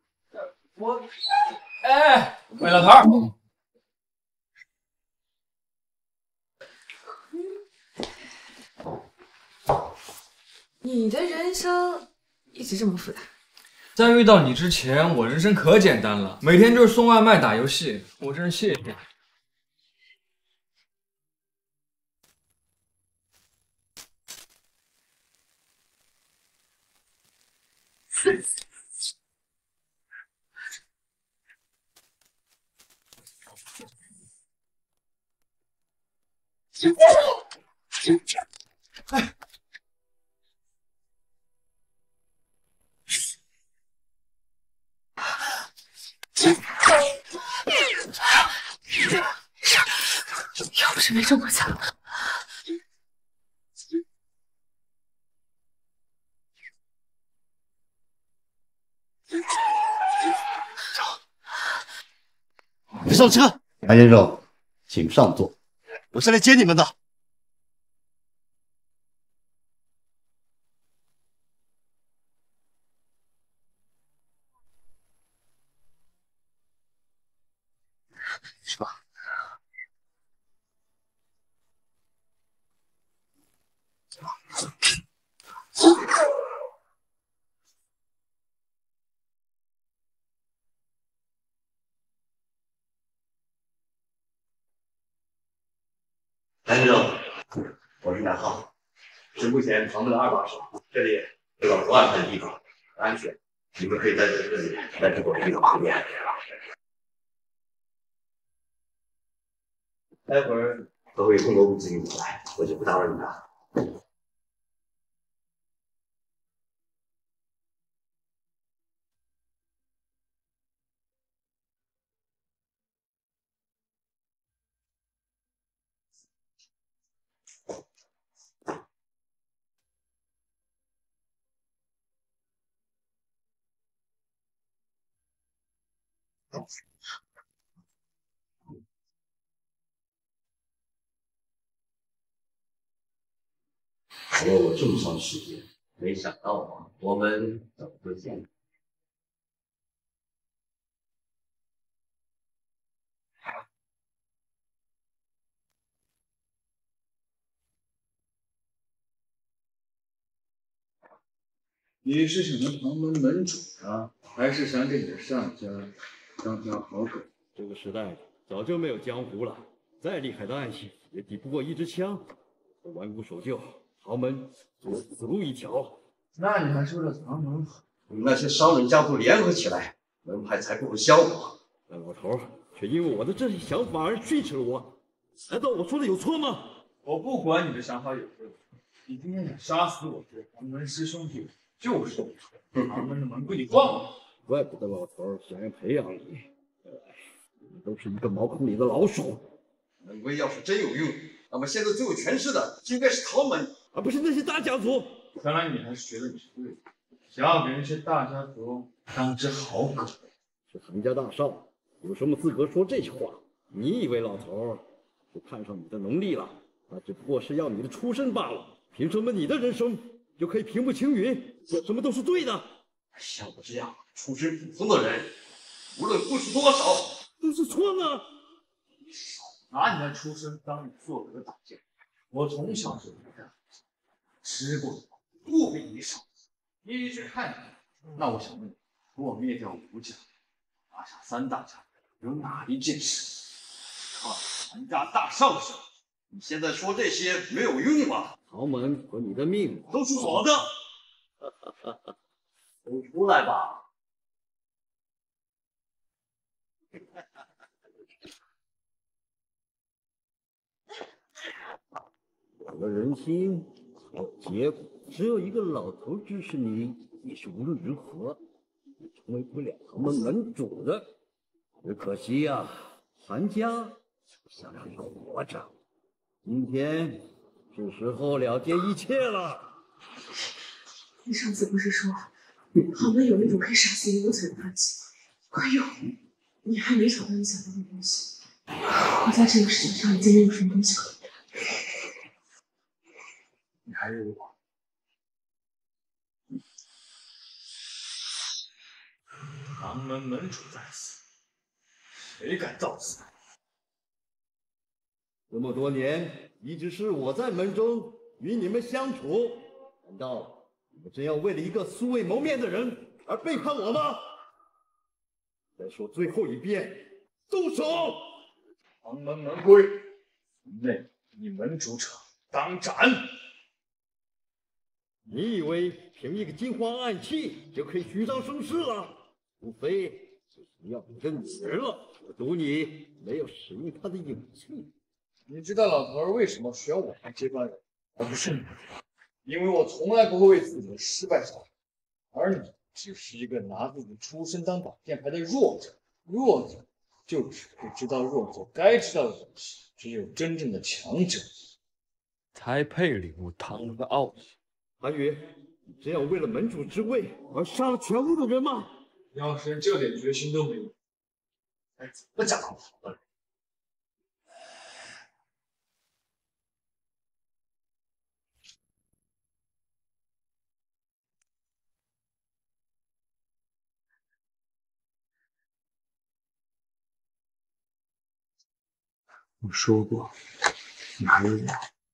喂，老头。 你的人生一直这么复杂。 在遇到你之前，我人生可简单了，每天就是送外卖、打游戏。我真是谢谢你。 要不是没这么强， 上车。杨先生，请上座。我是来接你们的。是吧？杨先生，我是南浩，是目前唐门的2把手，这里是老头安排的地方，安全，你们可以在这里待着我这个旁边。待会儿都会通过物资运过来，我就不打扰你了。 熬了我这么长时间，没想到啊，我们怎么会见面？ 你是想当唐门门主啊，还是想给你的上家当条好狗？ 这个时代早就没有江湖了，再厉害的暗器也抵不过一支枪。我顽固守旧，唐门只有死路一条。 那你还说这唐门好？ 你们那些商人家族联合起来，门派才不会消亡。那老头却因为我的这些想法而训斥了我，难道我说的有错吗？ 我不管你的想法有错，你今天想杀死我这唐门师兄弟，就是你错。唐门的门归你逛了。 怪不得老头想要培养你，你们都是一个毛孔里的老鼠。门规要是真有用，那么现在最有权势的就应该是唐门，而不是那些大家族。 看来你还是觉得你是对的，想要给那些大家族当只好狗。 是韩家大少，有什么资格说这些话？你以为老头是看上你的能力了？那只不过是要你的出身罢了。凭什么你的人生就可以平步青云，做什么都是对的？像我这样出身普通的人，无论付出多少都是错呢。 你少拿你的出身当你做得挡箭。我从小就这样，吃过不比你少，你一直看着。那我想问你，除我灭掉吴家，拿下3大家，有哪一件事靠韩家大少上？ 你现在说这些没有用吧？唐门和你的命都是我的。都出来吧！有了人心，有结果。只有一个老头支持你，你是无论如何也成为不了唐门门主的。只可惜呀，韩家想让你活着。今天是时候了结一切了。 你上次不是说唐门有那种可以杀死一无罪的暗器？快用！你还没找到你想要的东西。我在这个世界上已经没有什么东西可以。 你还认为我？唐门门主在此，谁敢造次？ 这么多年，一直是我在门中与你们相处，难道你们真要为了一个素未谋面的人而背叛我吗？再说最后一遍，动手！ 唐门门规，内以门主者当斩。 你以为凭一个金黄暗器就可以虚张声势了？无非就是要你个女人了。我赌你没有使用她的勇气。 你知道老头为什么选我当接班人，而不是你？因为我从来不会为自己的失败撒谎，而你只是一个拿自己出身当挡箭牌的弱者。弱者就只会知道弱者该知道的东西，只有真正的强者才配领悟唐门的奥义。 韩宇，你真要为了门主之位而杀了全屋的人吗？ 要是连这点决心都没有，该怎么讲唐门？我说过，你还有我。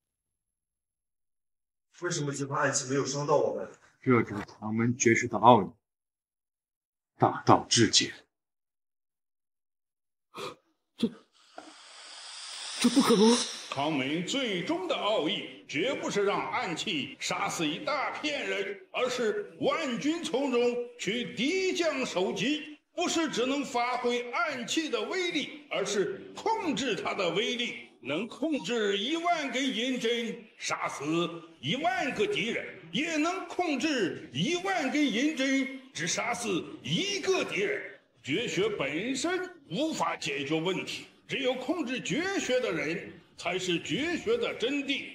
为什么这把暗器没有伤到我们？ 这就是唐门绝学的奥义，大道至简。 这不可能！ 唐门最终的奥义，绝不是让暗器杀死一大片人，而是万军从容，去敌将首级。不是只能发挥暗器的威力，而是控制它的威力。能控制10000根银针，杀死10000个敌人，也能控制10000根银针，只杀死1个敌人。绝学本身无法解决问题，只有控制绝学的人，才是绝学的真谛。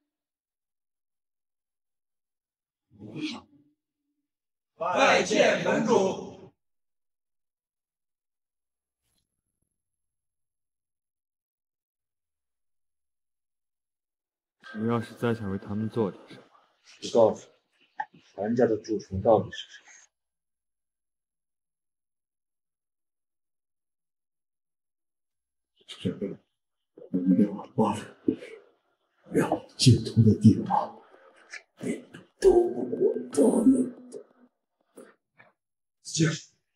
拜见门主。 你要是再想为他们做点什么， 我告诉你，韩家的蛀虫到底是谁？ 这个我一定要报复，要尽头的地方，你都我们的。 接着。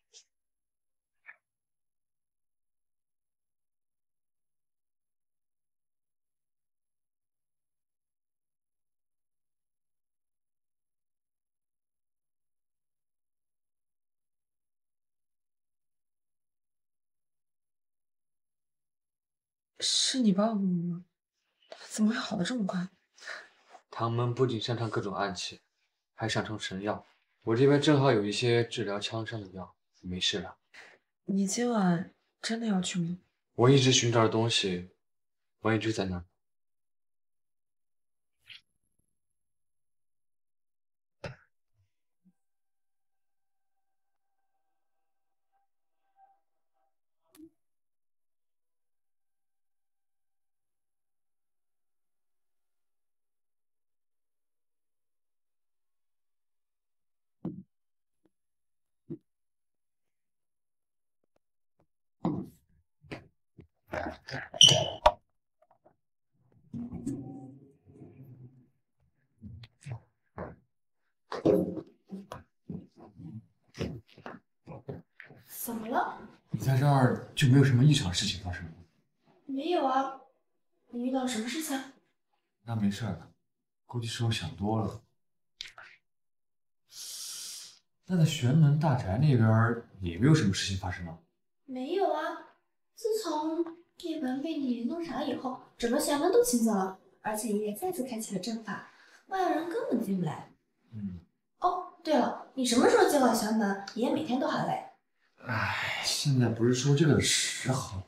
是你帮我的吗？他怎么会好的这么快？ 唐门不仅擅长各种暗器，还擅长神药。我这边正好有一些治疗枪伤的药，没事了。 你今晚真的要去吗？ 我一直寻找的东西，万一就在那儿。 怎么了？ 你在这儿就没有什么异常事情发生吗？ 没有啊，你遇到什么事情？ 那没事儿，估计是我想多了。那在玄门大宅那边也没有什么事情发生吗？ 没有啊，自从叶文被你弄傻以后，整个玄门都清静了，而且也再次开启了阵法，外人根本进不来。哦，对了，你什么时候进了玄门？爷每天都喊累。 唉，现在不是说这个时候。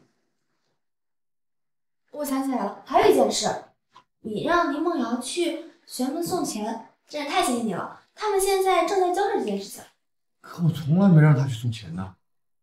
我想起来了，还有一件事，你让林梦瑶去玄门送钱，真是太谢谢你了。他们现在正在交涉这件事情。 可我从来没让他去送钱呢。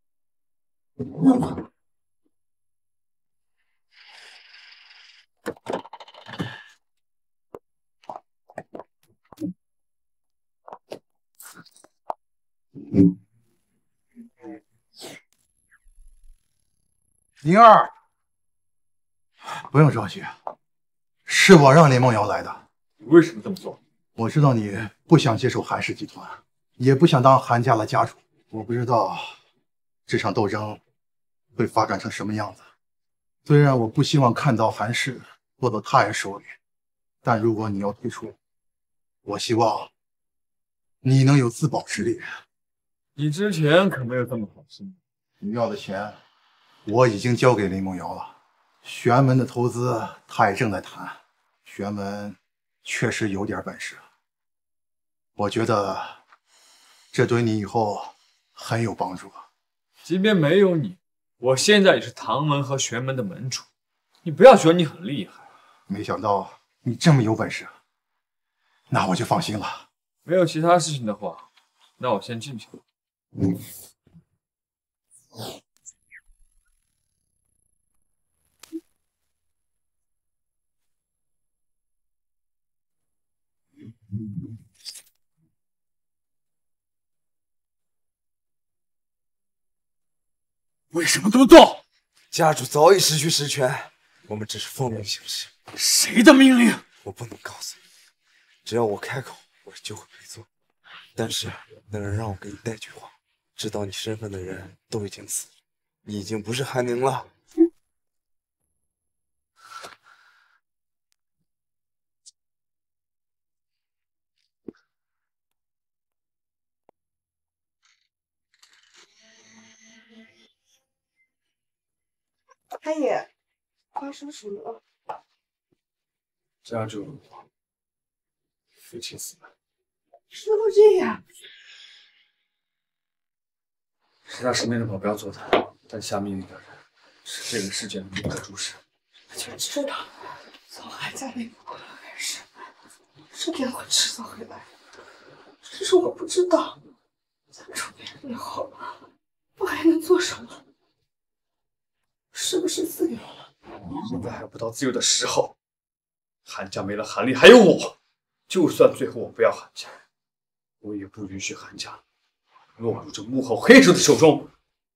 宁儿，不用着急，是我让林梦瑶来的。 你为什么这么做？ 我知道你不想接手韩氏集团，也不想当韩家的家主。我不知道这场斗争会发展成什么样子。虽然我不希望看到韩氏落到他人手里，但如果你要退出，我希望你能有自保之力。 你之前可没有这么好心。 你要的钱我已经交给林梦瑶了，玄门的投资他也正在谈，玄门确实有点本事，我觉得这对你以后很有帮助。 即便没有你，我现在也是唐门和玄门的门主。你不要觉得你很厉害。 没想到你这么有本事，那我就放心了。 没有其他事情的话，那我先进去了。 为什么这么做？家主早已失去实权，我们只是奉命行事。谁的命令？我不能告诉你，只要我开口，我就会没做。但是那人让我给你带句话，知道你身份的人都已经死了，你已经不是韩宁了。 太爷，发生什么了？ 家主父亲死了。 怎么这样？ 是他身边的保镖做的，但下命令的人是这个事件的幕后主使。 就知道从韩家内部开始，这便会迟早会来。只是我不知道，咱们出兵以后，我还能做什么？是不是自由了？ 现在还不到自由的时候。韩家没了韩立，还有我， 就算最后我不要韩家，我也不允许韩家落入这幕后黑手的手中。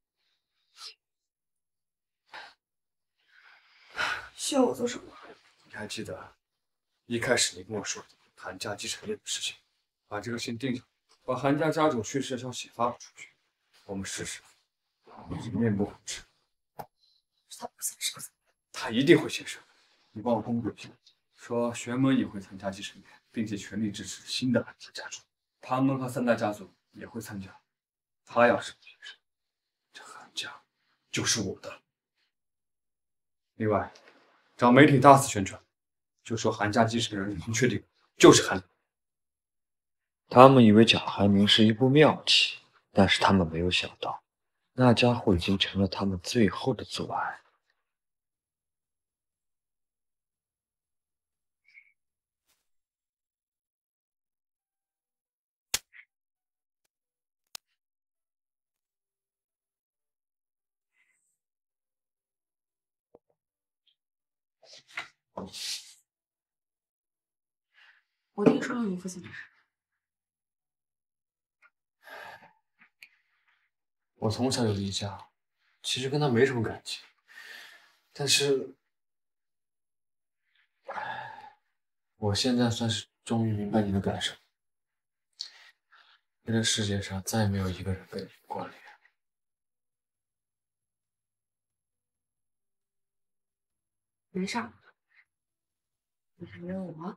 需要我做什么？ 你还记得一开始你跟我说的韩家继承业的事情？把这个信定下，把韩家家主去世的消息发布出去。我们试试，面目可知。 他不现身， 他一定会现身。你帮我公布一下，说玄门也会参加继承业，并且全力支持新的韩家家主。唐门和三大家族也会参加。他要是不现身，这韩家就是我的。另外，找媒体大肆宣传，就说韩家继承人已经确定，就是韩宁。 他们以为找韩宁是一步妙棋，但是他们没有想到，那家伙已经成了他们最后的阻碍。 我听说了你父亲的事。 我从小就离家，其实跟他没什么感情，但是，我现在算是终于明白你的感受。这个世界上再也没有一个人跟你挂脸。 没事儿，你还有我。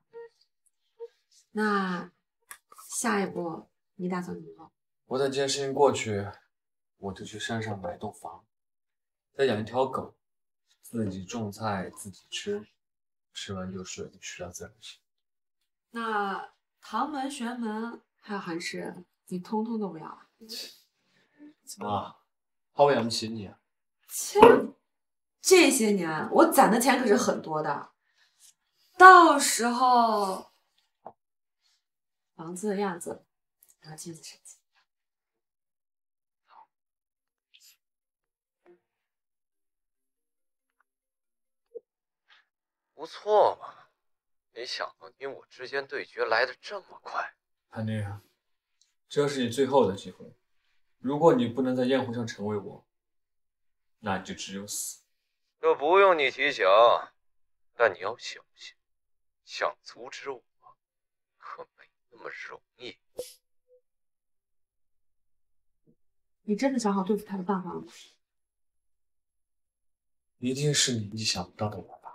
那下一步你打算怎么做？ 我等这件事情过去，我就去山上买栋房，再养一条狗，自己种菜自己吃，吃完就睡，睡到自然醒。 那唐门、玄门还有韩氏，你通通都不要了？ 怎么，怕我养不起你啊？ 切，这些年我攒的钱可是很多的，到时候房子的样子让镜子设计。 不错嘛，没想到你我之间对决来得这么快。 韩宁，这是你最后的机会，如果你不能在宴会上成为我，那你就只有死。 这不用你提醒，但你要小心，想阻止我，可没那么容易。 你真的想好对付他的办法了吗？ 一定是你意想不到的玩法。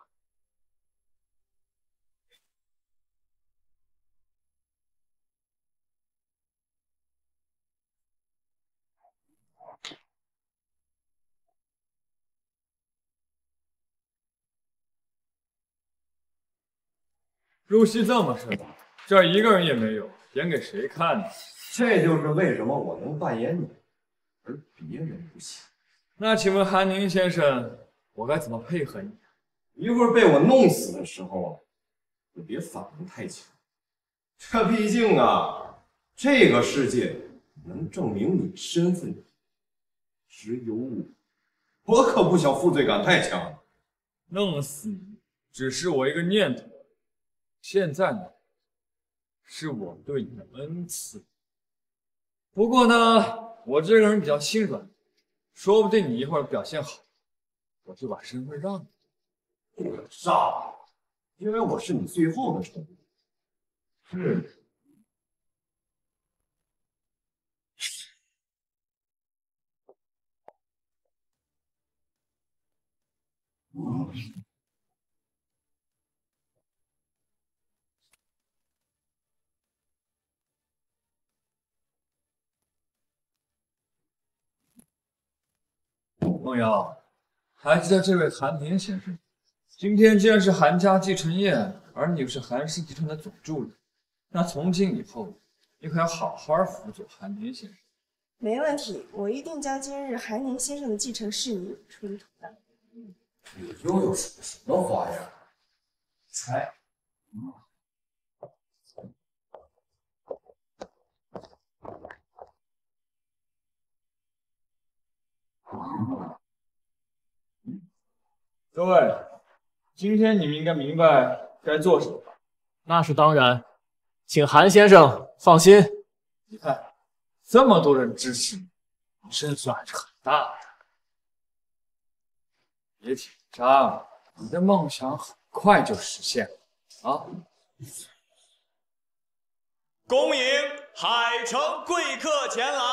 入戏这么深，这儿一个人也没有，演给谁看呢？ 这就是为什么我能扮演你，而别人不行。 那请问韩宁先生，我该怎么配合你？ 一会儿被我弄死的时候，就别反应太强。这毕竟啊，这个世界能证明你身份的只有我可不想负罪感太强。 弄死你只是我一个念头。现在呢，是我对你的恩赐。不过呢，我这个人比较心软，说不定你一会儿表现好，我就把身份让你。 让，因为我是你最后的宠物。 是。梦瑶，还记得这位韩宁先生？今天既然是韩家继承业，而你又是韩氏集团的总助理，那从今以后，你可要好好辅佐韩宁先生。 没问题，我一定将今日韩宁先生的继承事宜处理妥当。 你又有什么花样？猜。 各位，今天你们应该明白该做什么吧？ 那是当然。 请韩先生放心。你看，这么多人支持你，胜算还是很大的。别紧张，你的梦想很快就实现了啊！ 恭迎海城贵客前来，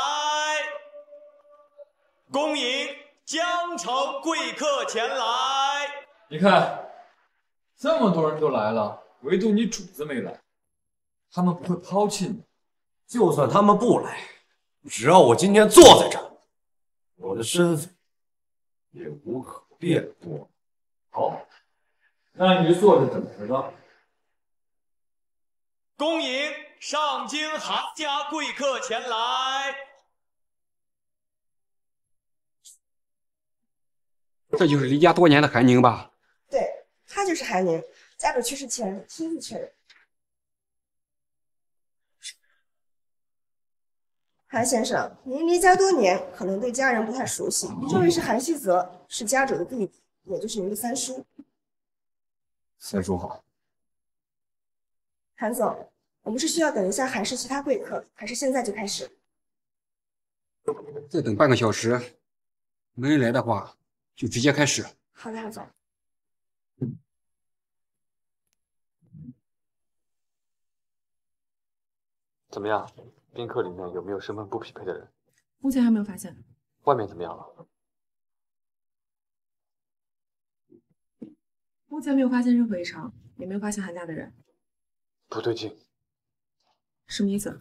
恭迎江城贵客前来。 你看，这么多人都来了，唯独你主子没来，他们不会抛弃你。 就算他们不来，只要我今天坐在这儿，我的身份也无可辩驳。 好，那你就坐着等着吧。 恭迎上京韩家贵客前来。 这就是离家多年的韩宁吧？ 对，他就是韩宁，家主去世前亲自确认。韩先生，您离家多年，可能对家人不太熟悉。这位是韩熙泽，是家主的弟弟，也就是您的三叔。 三叔好。 韩总，我们是需要等一下韩氏其他贵客，还是现在就开始？ 再等半个小时，没人来的话，就直接开始。 好的，韩总。 怎么样？宾客里面有没有身份不匹配的人？ 目前还没有发现。 外面怎么样了？ 目前没有发现任何异常，也没有发现韩家的人。 不对劲。 什么意思？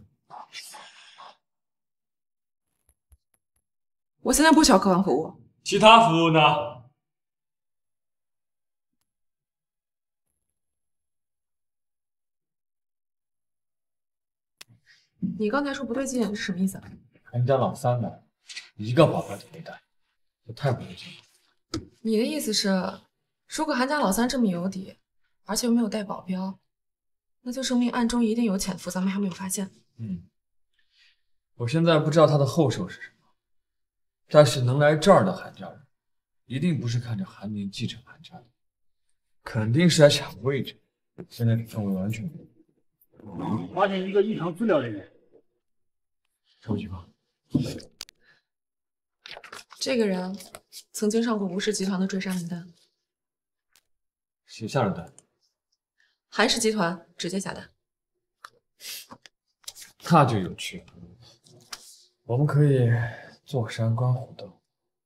我现在不需要客房服务。 其他服务呢？ 你刚才说不对劲是什么意思？ 韩家老三来，一个保镖都没带，这太不对劲了。 你的意思是，如果韩家老三这么有底，而且又没有带保镖，那就说明暗中一定有潜伏，咱们还没有发现。 我现在不知道他的后手是什么，但是能来这儿的韩家人，一定不是看着韩宁继承韩家的，肯定是来抢位置。现在氛围完全不一样。 发现一个异常资料人员。 手机吧。 这个人曾经上过吴氏集团的追杀名单， 写下了单。 韩氏集团直接下单。 那就有趣了，我们可以坐山观虎斗。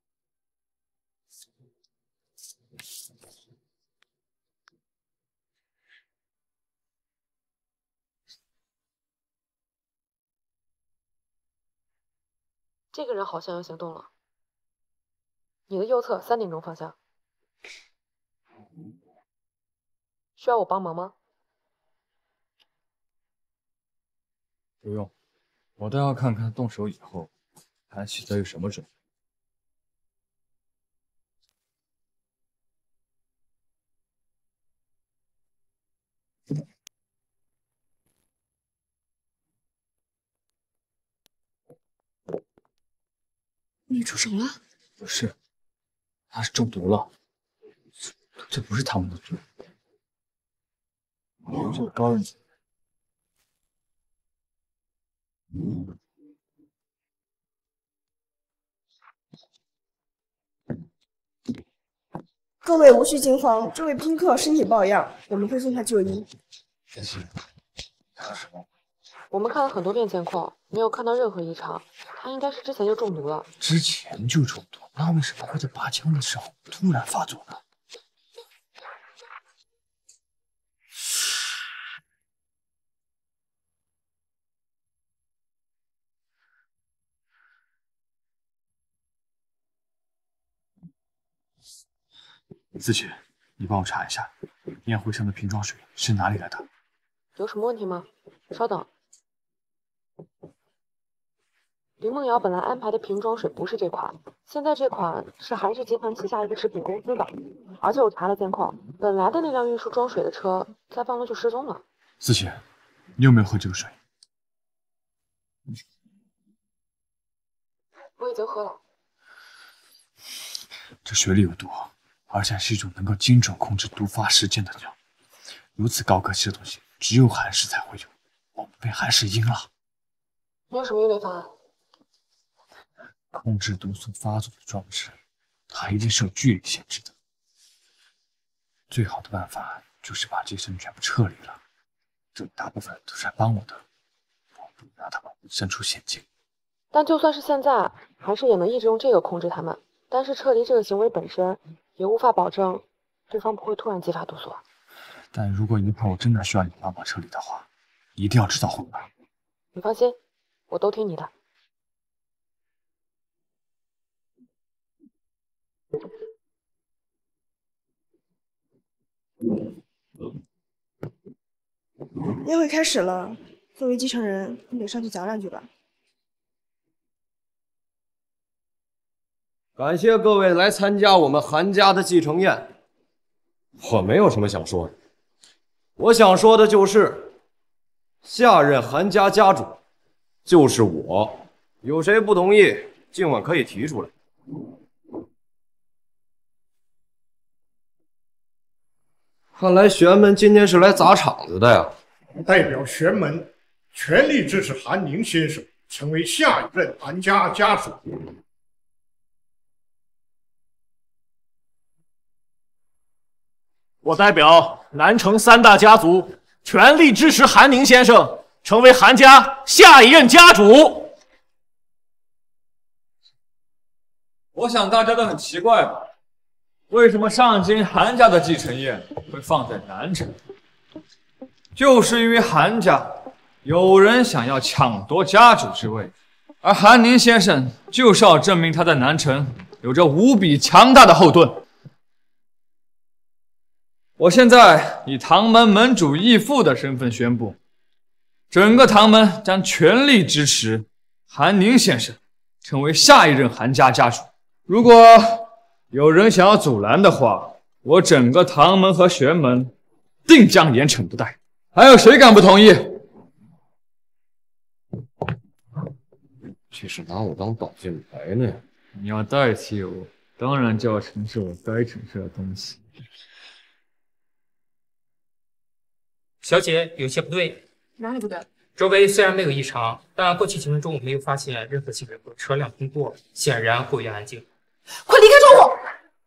这个人好像要行动了。你的右侧3点钟方向，需要我帮忙吗？ 不用，我倒要看看动手以后，韩喜泽有什么准备。 你出手了？ 不是，他是中毒了。这不是他们的罪。我这个高人。 各位无需惊慌，这位宾客身体抱恙，我们会送他就医。 谢谢。看到什么？ 我们看了很多遍监控，没有看到任何异常。他应该是之前就中毒了。 之前就中毒，那为什么会在拔枪的时候突然发作呢？子雪，你帮我查一下，宴会上的瓶装水是哪里来的？ 有什么问题吗？稍等。林梦瑶本来安排的瓶装水不是这款，现在这款是韩氏集团旗下一个食品公司的，而且我查了监控，本来的那辆运输装水的车在半路就失踪了。 子雪，你有没有喝这个水？ 我已经喝了。 这水里有毒，而且是一种能够精准控制毒发时间的药。如此高科技的东西，只有韩氏才会有。 我们被韩氏阴了。 你有什么应对方案？ 控制毒素发作的装置，它一定是有距离限制的。最好的办法就是把这些人全部撤离了。这里大部分都是来帮我的，我不能让他们身处险境。 但就算是现在，韩氏也能一直用这个控制他们。但是撤离这个行为本身，也无法保证对方不会突然激发毒素。 但如果一会儿我真的需要你帮忙撤离的话，一定要制造混乱。 你放心，我都听你的。 宴会开始了，作为继承人，你得上去讲两句吧。 感谢各位来参加我们韩家的继承宴。我没有什么想说的，我想说的就是，下任韩家家主就是我。有谁不同意，今晚可以提出来。看来玄门今天是来砸场子的呀！ 代表玄门全力支持韩宁先生成为下一任韩家家主。 我代表南城3大家族全力支持韩宁先生成为韩家下一任家主。 我想大家都很奇怪吧？为什么上京韩家的继承宴会放在南城？就是因为韩家有人想要抢夺家主之位，而韩宁先生就是要证明他在南城有着无比强大的后盾。我现在以唐门门主义父的身份宣布，整个唐门将全力支持韩宁先生成为下一任韩家家主。如果有人想要阻拦的话，我整个唐门和玄门定将严惩不贷。还有谁敢不同意？ 这是拿我当挡箭牌呢呀！ 你要代替我，当然就要承受我该承受的东西。 小姐，有些不对。 哪里不对？ 周围虽然没有异常，但过去行程中我没有发现任何行人或车辆经过，显然过于安静。 快离开窗户！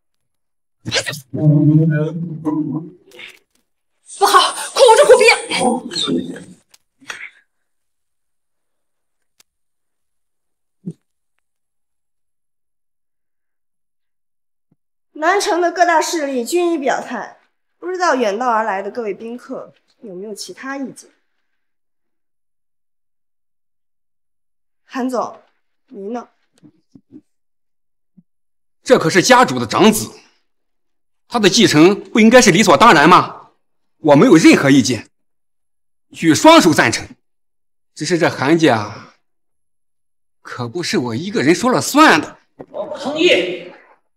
不好，快捂住口鼻！ 南城的各大势力均已表态，不知道远道而来的各位宾客有没有其他意见？韩总，您呢？ 这可是家主的长子，他的继承不应该是理所当然吗？我没有任何意见，举双手赞成。只是这韩家可不是我一个人说了算的。 我不同意！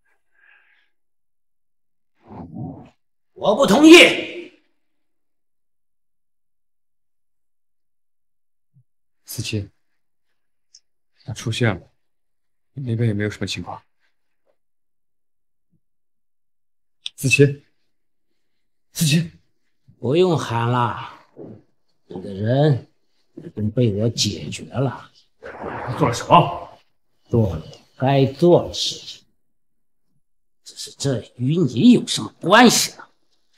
我不同意！ 47，他出现了，你那边有没有什么情况？47， 不用喊了，这个人已经被我解决了。 做了什么？ 做了该做的事情。只是这与你有什么关系呢？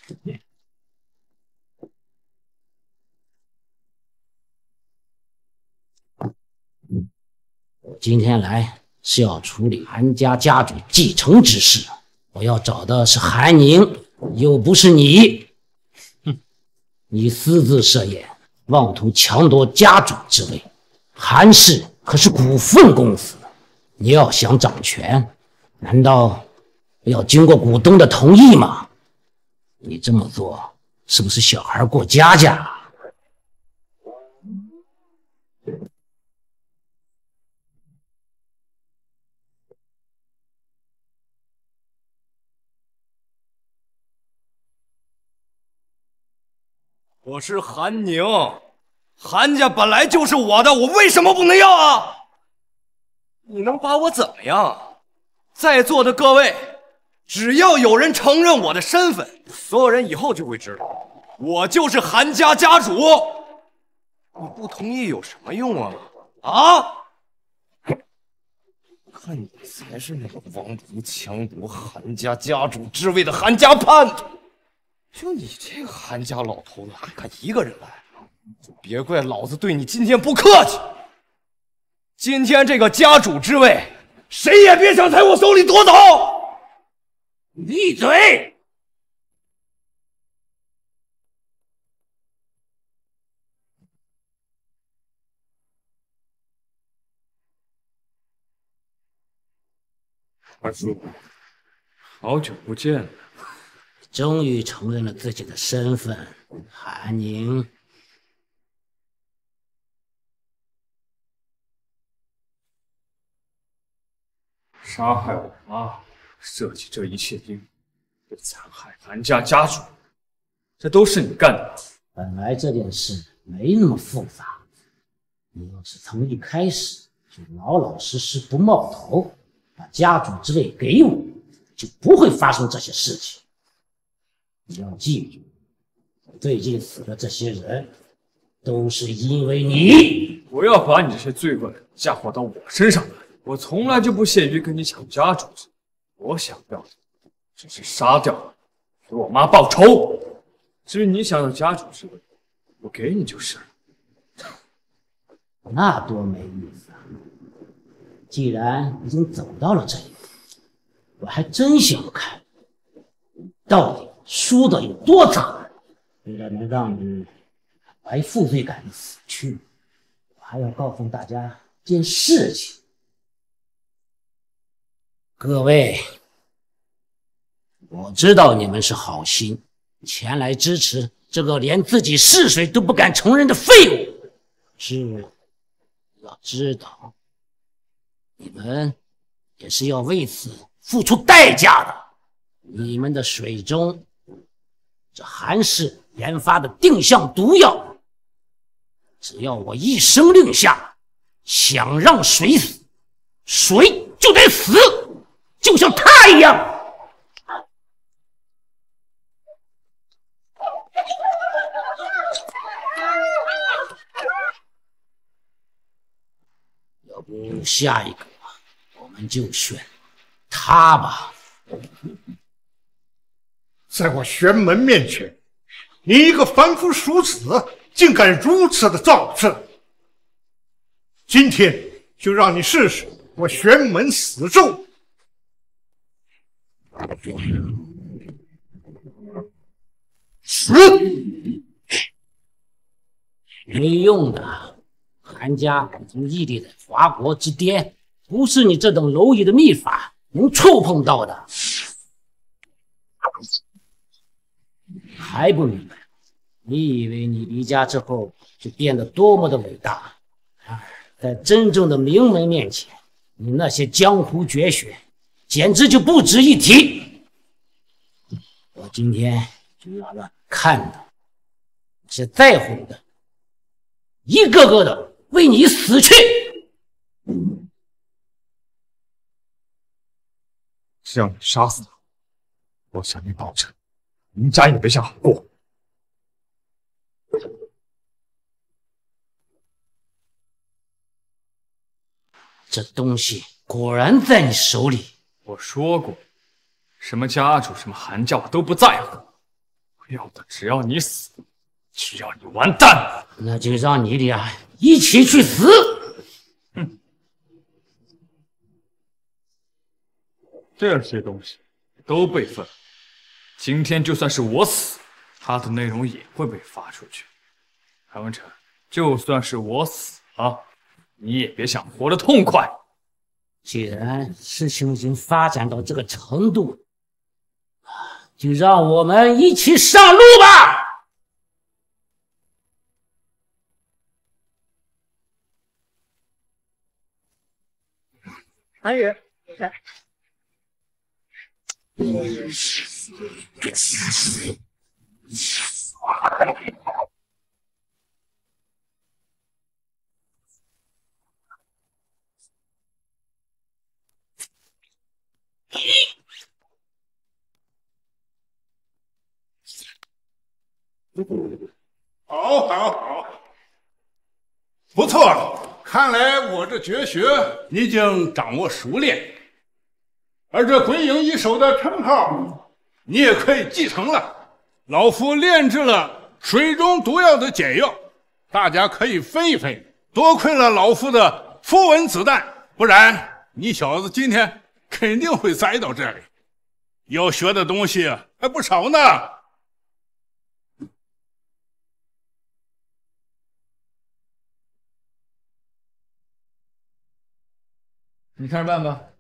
我今天来是要处理韩家家主继承之事，我要找的是韩宁，又不是你。你私自设宴，妄图强夺家主之位。韩氏可是股份公司，你要想掌权，难道要经过股东的同意吗？你这么做是不是小孩过家家？ 我是韩宁，韩家本来就是我的，我为什么不能要啊？你能把我怎么样？在座的各位，只要有人承认我的身份，所有人以后就会知道，我就是韩家家主。 你不同意有什么用啊？啊！看你才是那个妄图强夺韩家家主之位的韩家叛徒。就你这个韩家老头子，还敢一个人来，就别怪老子对你今天不客气。今天这个家主之位，谁也别想在我手里夺走！闭嘴！ 二叔，好久不见了。 终于承认了自己的身份，韩宁。 杀害我妈，设计这一切阴谋，为残害韩家家主，这都是你干的。 本来这件事没那么复杂，你要是从一开始就老老实实不冒头，把家主之位给我，就不会发生这些事情。你要记住，最近死的这些人，都是因为你。 不要把你这些罪恶嫁祸到我身上来。我从来就不屑于跟你抢家主之位，我想要的只是杀掉你，给我妈报仇。至于你想要家主之位，我给你就是了。 那多没意思啊！既然已经走到了这一步，我还真想看，到底输的有多惨。为了能让你怀负罪感的死去，我还要告诉大家件事情。各位，我知道你们是好心，前来支持这个连自己是谁都不敢承认的废物。是要知道，你们也是要为此付出代价的。你们的水中，这韩氏研发的定向毒药，只要我一声令下，想让水死，水就得死。就像他一样。要不下一个我们就选他吧。 在我玄门面前，你一个凡夫俗子，竟敢如此的造次！今天就让你试试我玄门死咒。 死！没用的，韩家已经屹立在华国之巅，不是你这等蝼蚁的秘法能触碰到的。还不明白？你以为你离家之后就变得多么的伟大？在真正的名门面前，你那些江湖绝学简直就不值一提。我今天就要让你看到，是在乎你的，一个个的为你死去。 只要你杀死他，我向你保证，林家也别想好过。 这东西果然在你手里。 我说过，什么家主，什么韩家，我都不在乎。我要的只要你死，只要你完蛋。 那就让你俩一起去死。 哼，这些东西都备份。今天就算是我死，它的内容也会被发出去。韩文成，就算是我死了，你也别想活得痛快。 既然事情已经发展到这个程度，就让我们一起上路吧！ 韩宇，来。 好，好，好！ 不错，看来我这绝学你已经掌握熟练，而这鬼影一手的称号，你也可以继承了。老夫炼制了水中毒药的解药，大家可以分一分。多亏了老夫的符文子弹，不然你小子今天肯定会栽到这里。要学的东西还不少呢。 你看着办吧。